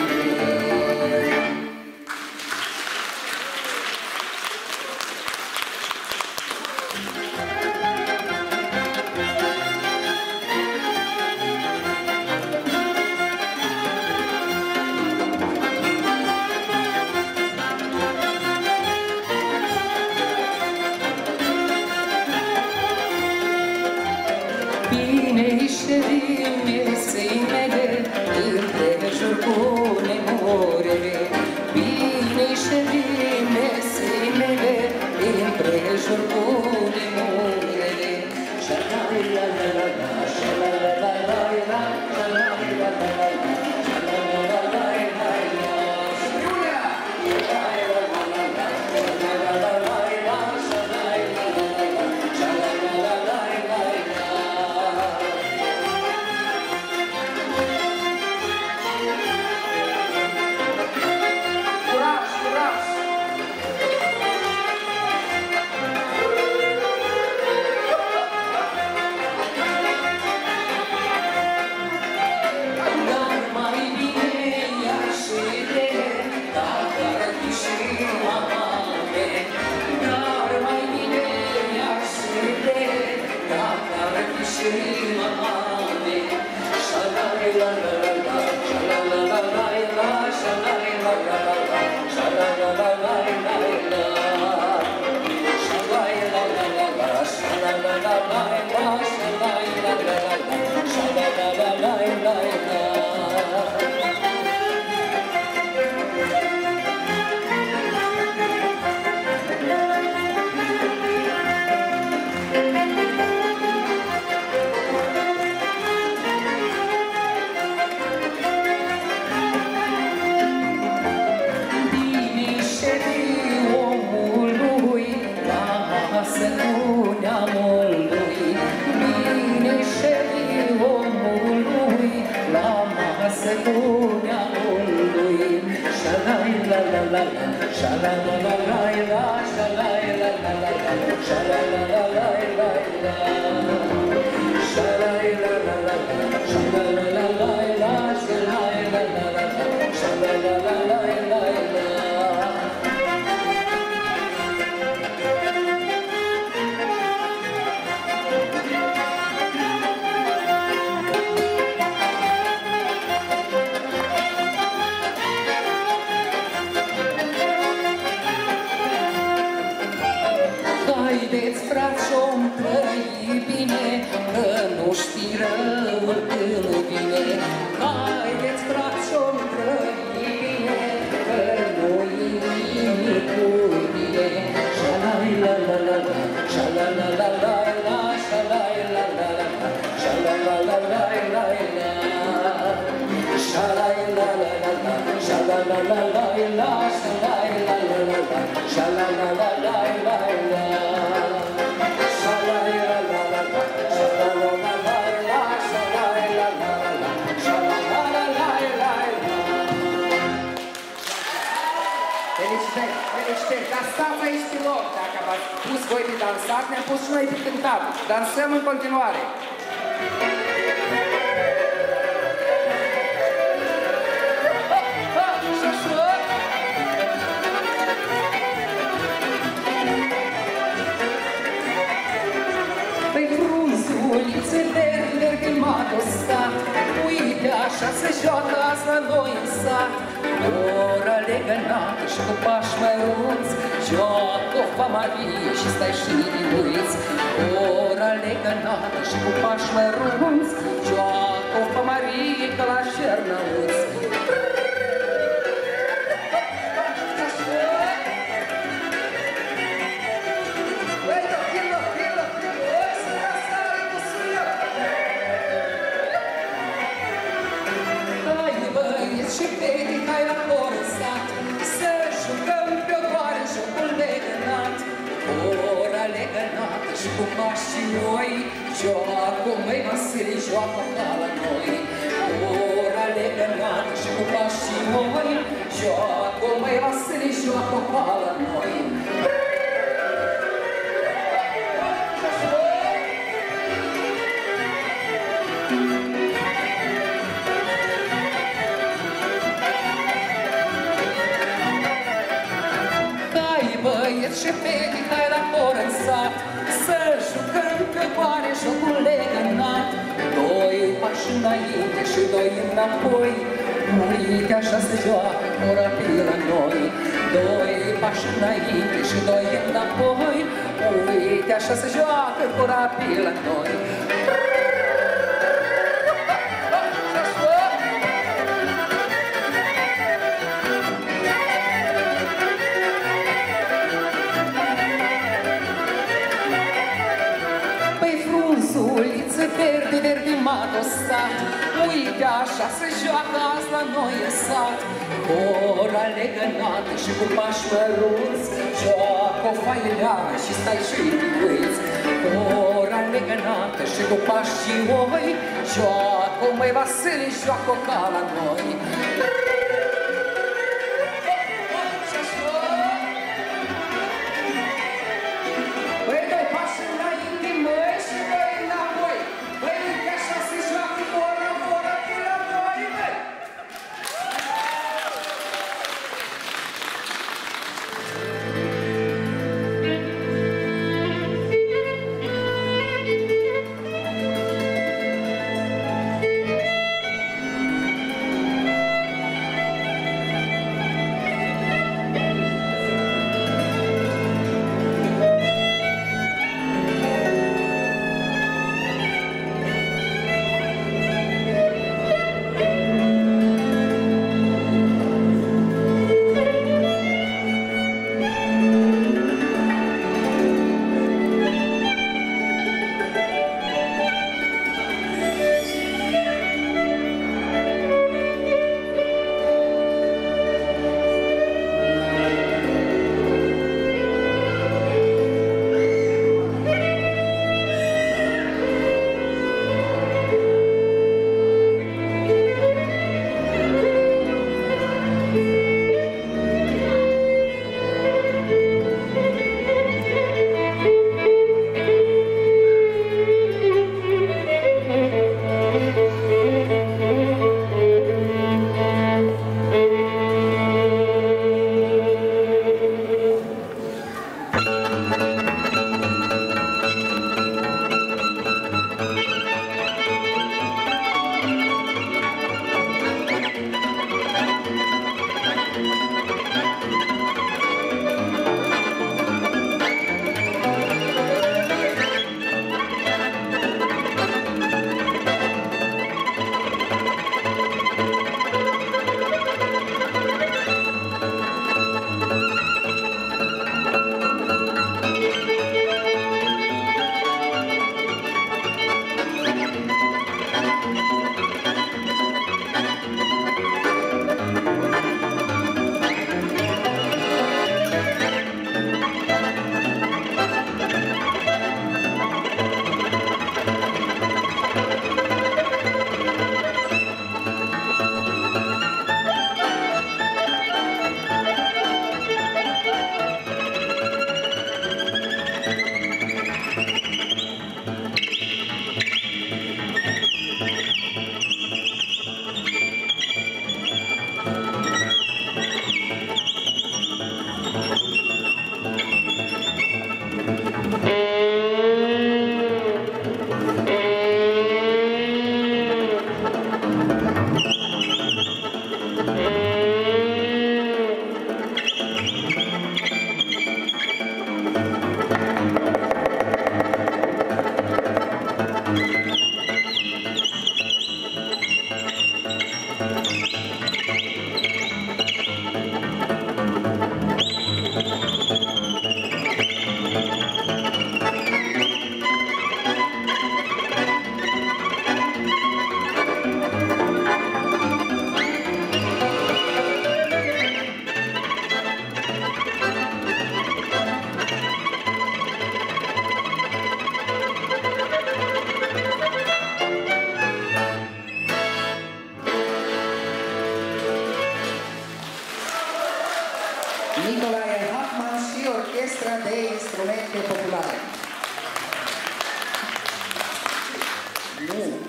Haideți, frați-om, trăi bine, că nu știi răul când vine. Haideți, frați-om, trăi bine, că nu-i nimicul bine. Șalai-la-la-la-la, șalai-la-la-la-la, șalai-la-la-la-la, șalai-la-la-la-la-la, șalai-la-la-la-la, șalai-la-la-la-la, șalai-la-la-la-la, șalai-la-la-la-la-la. Felicitări, dar stați aici pe loc, dacă v-ați pus voi pe dansat, ne-am pus și noi pe cântat. Dansăm în continuare. Păi frunzulițe verde din Matostat, uite așa se joacă azi la noi în sat. Ora legănată și cu pași mărunți, joacă famarie și stai și uiți. Ora legănată și cu pași mărunți, joacă famarie ca la șernăuți. Pilo, joacă, măi Vasile, joacă ca la noi. Ora legănată și cu pașii moi, joacă, măi Vasile, joacă ca la noi. Băieți și fete, hai la poră în sat, să jucăm că pare jocul legănat. Doi pași înainte și doi înapoi, uite așa se joacă corabia la noi. Doi pași înainte și doi înapoi, uite așa se joacă corabia la noi. Uliță verde, verde mato sat, uite așa se joacă azi la noi în sat. Ora legănată și cu pași măruți, joacă o faileană și stai și te uiți. Ora legănată și cu pașii oi, joacă măi Vasile, joacă ca la noi.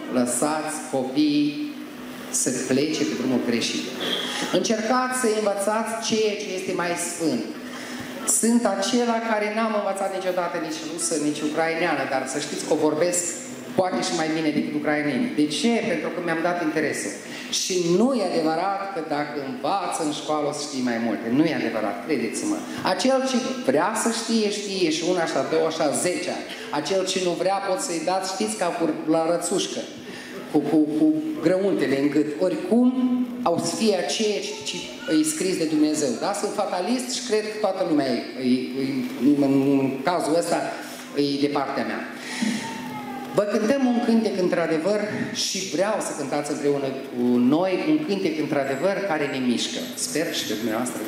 lăsați copiii să plece pe drumul greșit. Încercați să învățați ceea ce este mai sfânt. Sunt acela care n-am învățat niciodată nici rusă, nici ucraineană, dar să știți că o vorbesc poate și mai bine decât ucrainenii. De ce? Pentru că mi-am dat interesul. Și nu e adevărat că dacă învață în școală o să știi mai multe. Nu e adevărat, credeți-mă. Acel ce vrea să știe, știe și una așa, două așa, 10. Acel ce nu vrea pot să-i dați, știți, ca la rățușcă, cu grăuntele în gât. Oricum, au să fie aceea ce îi scris de Dumnezeu. Da? Sunt fatalist și cred că toată lumea în cazul ăsta e de partea mea. Vă cântăm un cântec într-adevăr și vreau să cântați împreună cu noi un cântec într-adevăr care ne mișcă. Sper și pe dumneavoastră.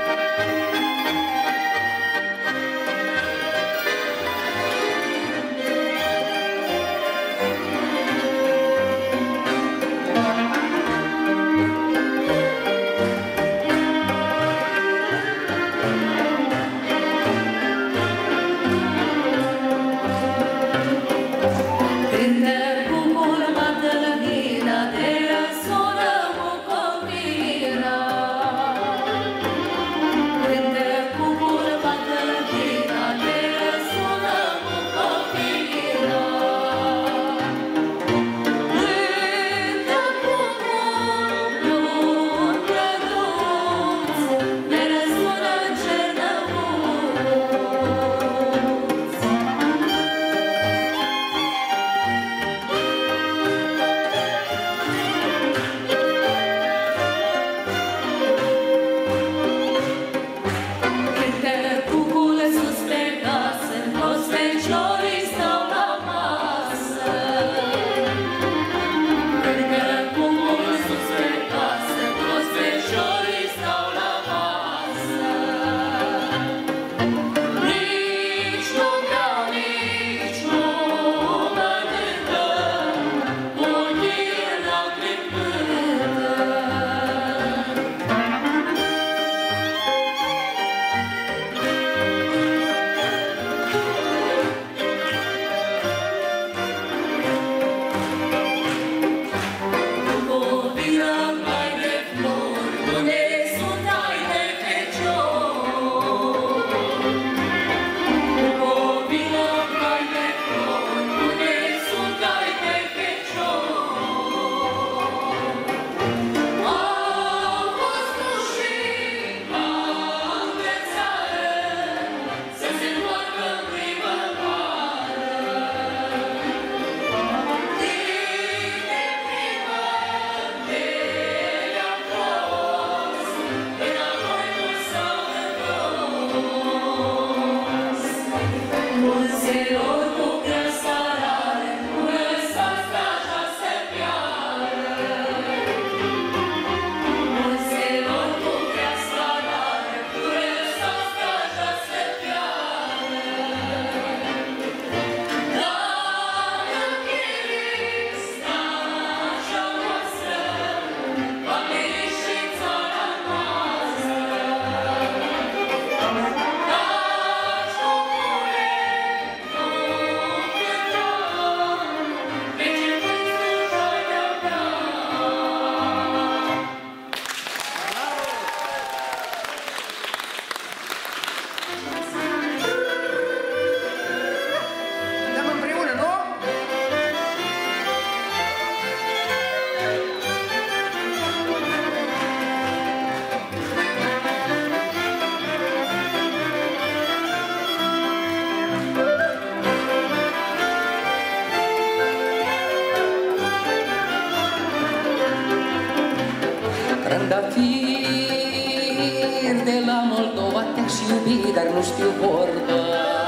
Trandafir de la Moldova te-aș iubi, dar nu știu vorba.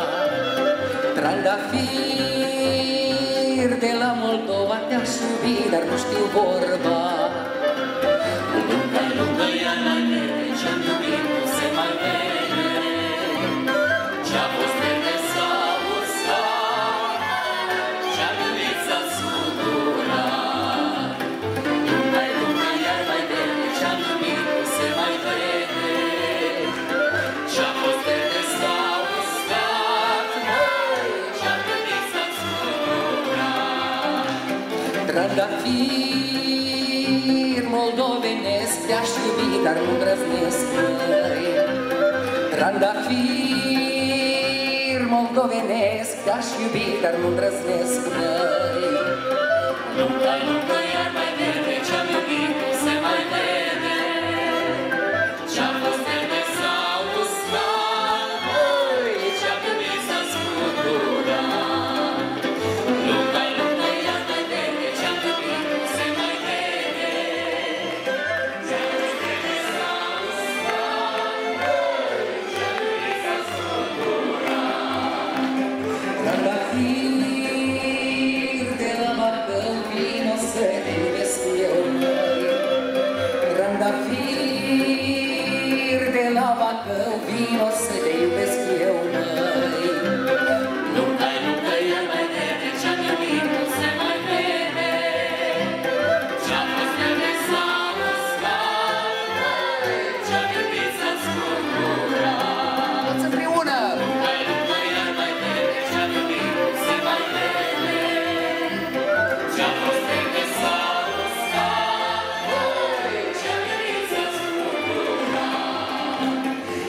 Trandafir de la Moldova te-aș iubi, dar nu știu vorba. Lungă, lungă, ea n-ai vede, ce-am iubit nu se mai vede. Ce-a fost verde s-a uscat, ce-am iubit s-a suturat. Lungă, lungă, ea n-ai vede, ce-am iubit nu se mai vede. Ce-a fost verde s-a uscat, ce-am iubit s-a suturat. Trandafir moldovenesc, te-aș iubi, dar nu îndrăznesc, măi. Trandafir moldovenesc, te-aș iubi, dar nu îndrăznesc, măi. Lunga, lunga, iar mai verde, ce-am iubit nu se mai vede. Ce-a fost verde s-a uscat, măi, ce-am iubit s-a scuturat. Lunga, lunga, iar mai verde, ce-am iubit nu se mai vede. Ce-a fost verde s-a uscat, măi, ce-am iubit s-a scuturat. Trandafir de la Bacău, vino să te iubesc eu, măi. Trandafir de la Bacău, vino să te iubesc eu, măi. Lunga, lunga, iar mai verde, ce-am iubit nu se mai vede. Ce-a fost verde s-a uscat, măi, ce-am iubit s-a scuturat. Toți împreună! Lunga, lunga, iar mai verde, ce-am iubit nu se mai vede. Ce-a fost verde s-a uscat, măi, ce-am iubit s-a scuturat.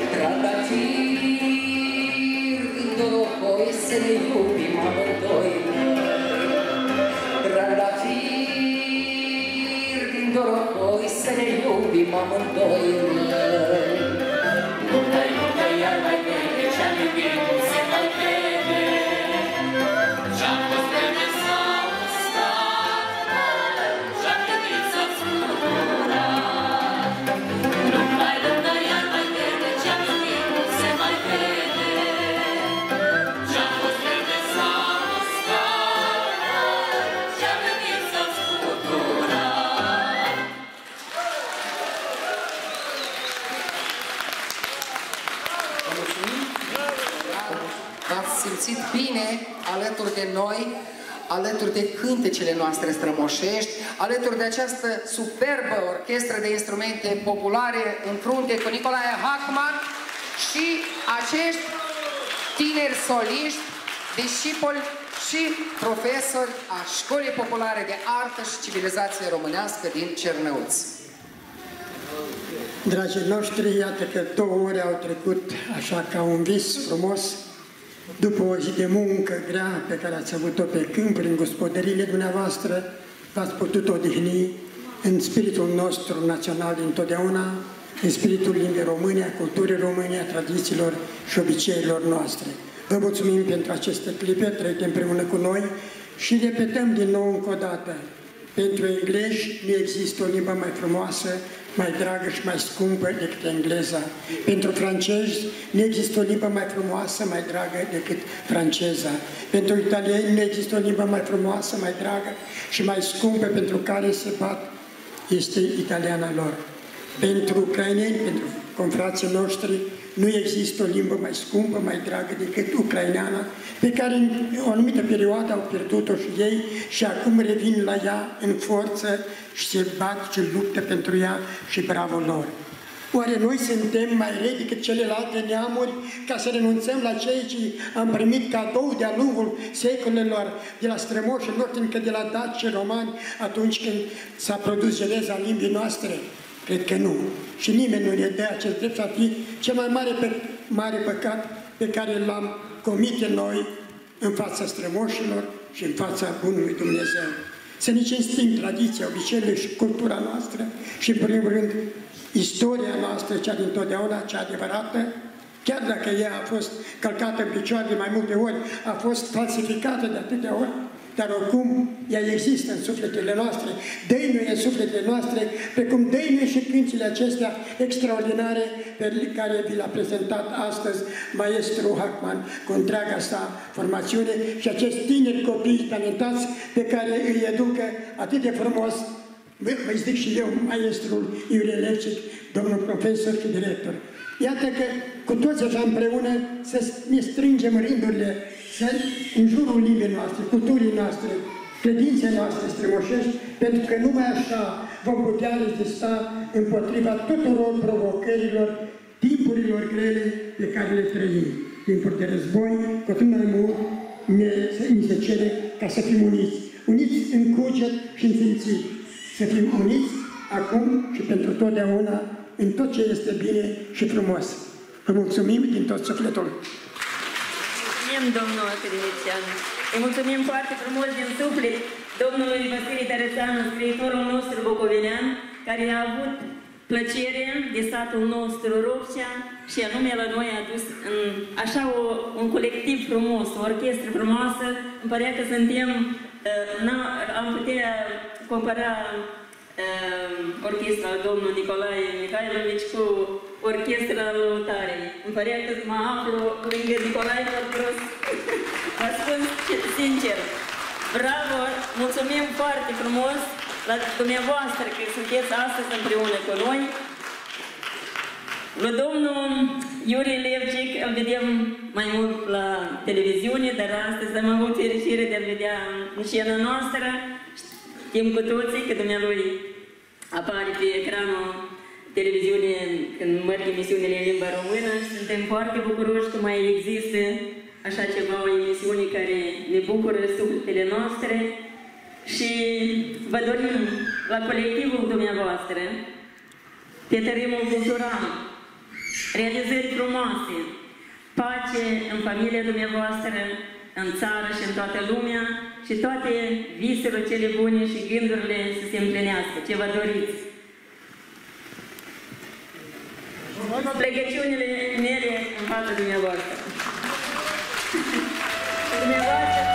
Trandafir din Dorocoi, să ne iubim amândoi, măi. Trandafir din Dorocoi, să ne iubim amândoi, măi. Lunga, lunga, iar mai verde, ce-am iubit nu se mai vede. Ce-a fost verde s-a uscat, măi, ce-am iubit s-a scuturat. Lunga, lunga, iar mai verde, ce-am iubit nu se mai vede. Ce-a fost verde s-a uscat, măi, ce-am iubit s-a scuturat. Vă mulțumim! V-ați simțit bine alături de noi, alături de cântecele noastre strămoșești, alături de această superbă orchestră de instrumente populare în frunte cu Nicolae Hachman și acești tineri soliști, discipoli și profesori a Școlii Populare de Artă și Civilizație Românească din Cernăuți. Dragii noștri, iată că 2 ore au trecut așa ca un vis frumos, după o zi de muncă grea pe care ați avut-o pe câmp, în gospodăriile dumneavoastră, v-ați putut odihni în spiritul nostru național dintotdeauna, în spiritul limbii române, a culturii române, a tradițiilor și obiceiilor noastre. Vă mulțumim pentru aceste clipe trăite împreună cu noi și repetăm din nou încă o dată. Pentru englezi nu există o limbă mai frumoasă, mai dragă și mai scumpă decât engleza. Pentru francezi nu există o limbă mai frumoasă, mai dragă decât franceza. Pentru italieni nu există o limbă mai frumoasă, mai dragă și mai scumpă pentru care se bat, este italiana lor. Pentru ucraineni, pentru confrații noștri, nu există o limbă mai scumpă, mai dragă decât ucraineana, pe care în o anumită perioadă au pierdut-o și ei și acum revin la ea în forță și se bat și luptă pentru ea și bravo lor. Oare noi suntem mai rei decât celelalte neamuri ca să renunțăm la ceea ce am primit cadou de-a lungul secolelor de la strămoșii noștri, încă de la daci și romani, atunci când s-a produs geneza limbii noastre? Cred că nu. Și nimeni nu ne dă acest drept, să fi cel mai mare păcat pe care l-am comite noi în fața strămoșilor și în fața Bunului Dumnezeu. Să ne cinstim tradiția, obiceiurile și cultura noastră și, în primul rând, istoria noastră, cea dintotdeauna, cea adevărată, chiar dacă ea a fost călcată în picioare de mai multe ori, a fost falsificată de atâtea ori, dar oricum ea există în sufletele noastre, dăinuie în sufletele noastre, precum dăinuie și cântile acestea extraordinare pe care vi l-a prezentat astăzi maestru Hachman cu întreaga sa formațiune și acești tineri copii talentați pe care îi educă atât de frumos, vă zic și eu, maestrul Iurie Levcic, domnul profesor și director. Iată că cu toți așa împreună să ne strângem rândurile în jurul limbii noastre, culturii noastre, credinței noastre strămoșești, pentru că numai așa vom putea rezista împotriva tuturor provocărilor, timpurilor grele pe care le trăim. Timpuri de război, cu atât mai mult ni se cere ca să fim uniți. uniți în cuget și în simțiri. Să fim uniți acum și pentru totdeauna în tot ce este bine și frumos. Vă mulțumim din tot sufletul. Mulțumim, domnul academician. Îi mulțumim foarte frumos din suflet domnului Vasile Tărățeanu, scriitorul nostru bucovinean, care a avut plăcere de satul nostru Ropcea și anume la noi a dus în așa un colectiv frumos, o orchestră frumoasă. Îmi părea că suntem, am putea compara orchestra domnului Nicolae Mihailovici cu orchestra Lăutarei. Îmi părea că mă aflu lângă Nicolae Mărturos. Vă spun sincer, bravo, mulțumim foarte frumos la dumneavoastră că sunteți astăzi împreună cu noi. La domnul Iurie Levcic îl vedem mai mult la televiziune, dar astăzi am avut fericire de a vedea în scena noastră. Știm cu toții că dumnealui apare pe ecranul televiziunii când merg emisiunile în limba română și suntem foarte bucuroși că mai există așa ceva, o emisiune care ne bucură sufletele noastre și vă dorim la colectivul dumneavoastră pe tărâmul cultural realizări frumoase, pace în familia dumneavoastră, în țară și în toată lumea și toate visurile cele bune și gândurile să se împlinească, ce vă doriți. Plecăciunile mele în fața dumneavoastră. Dumneavoastră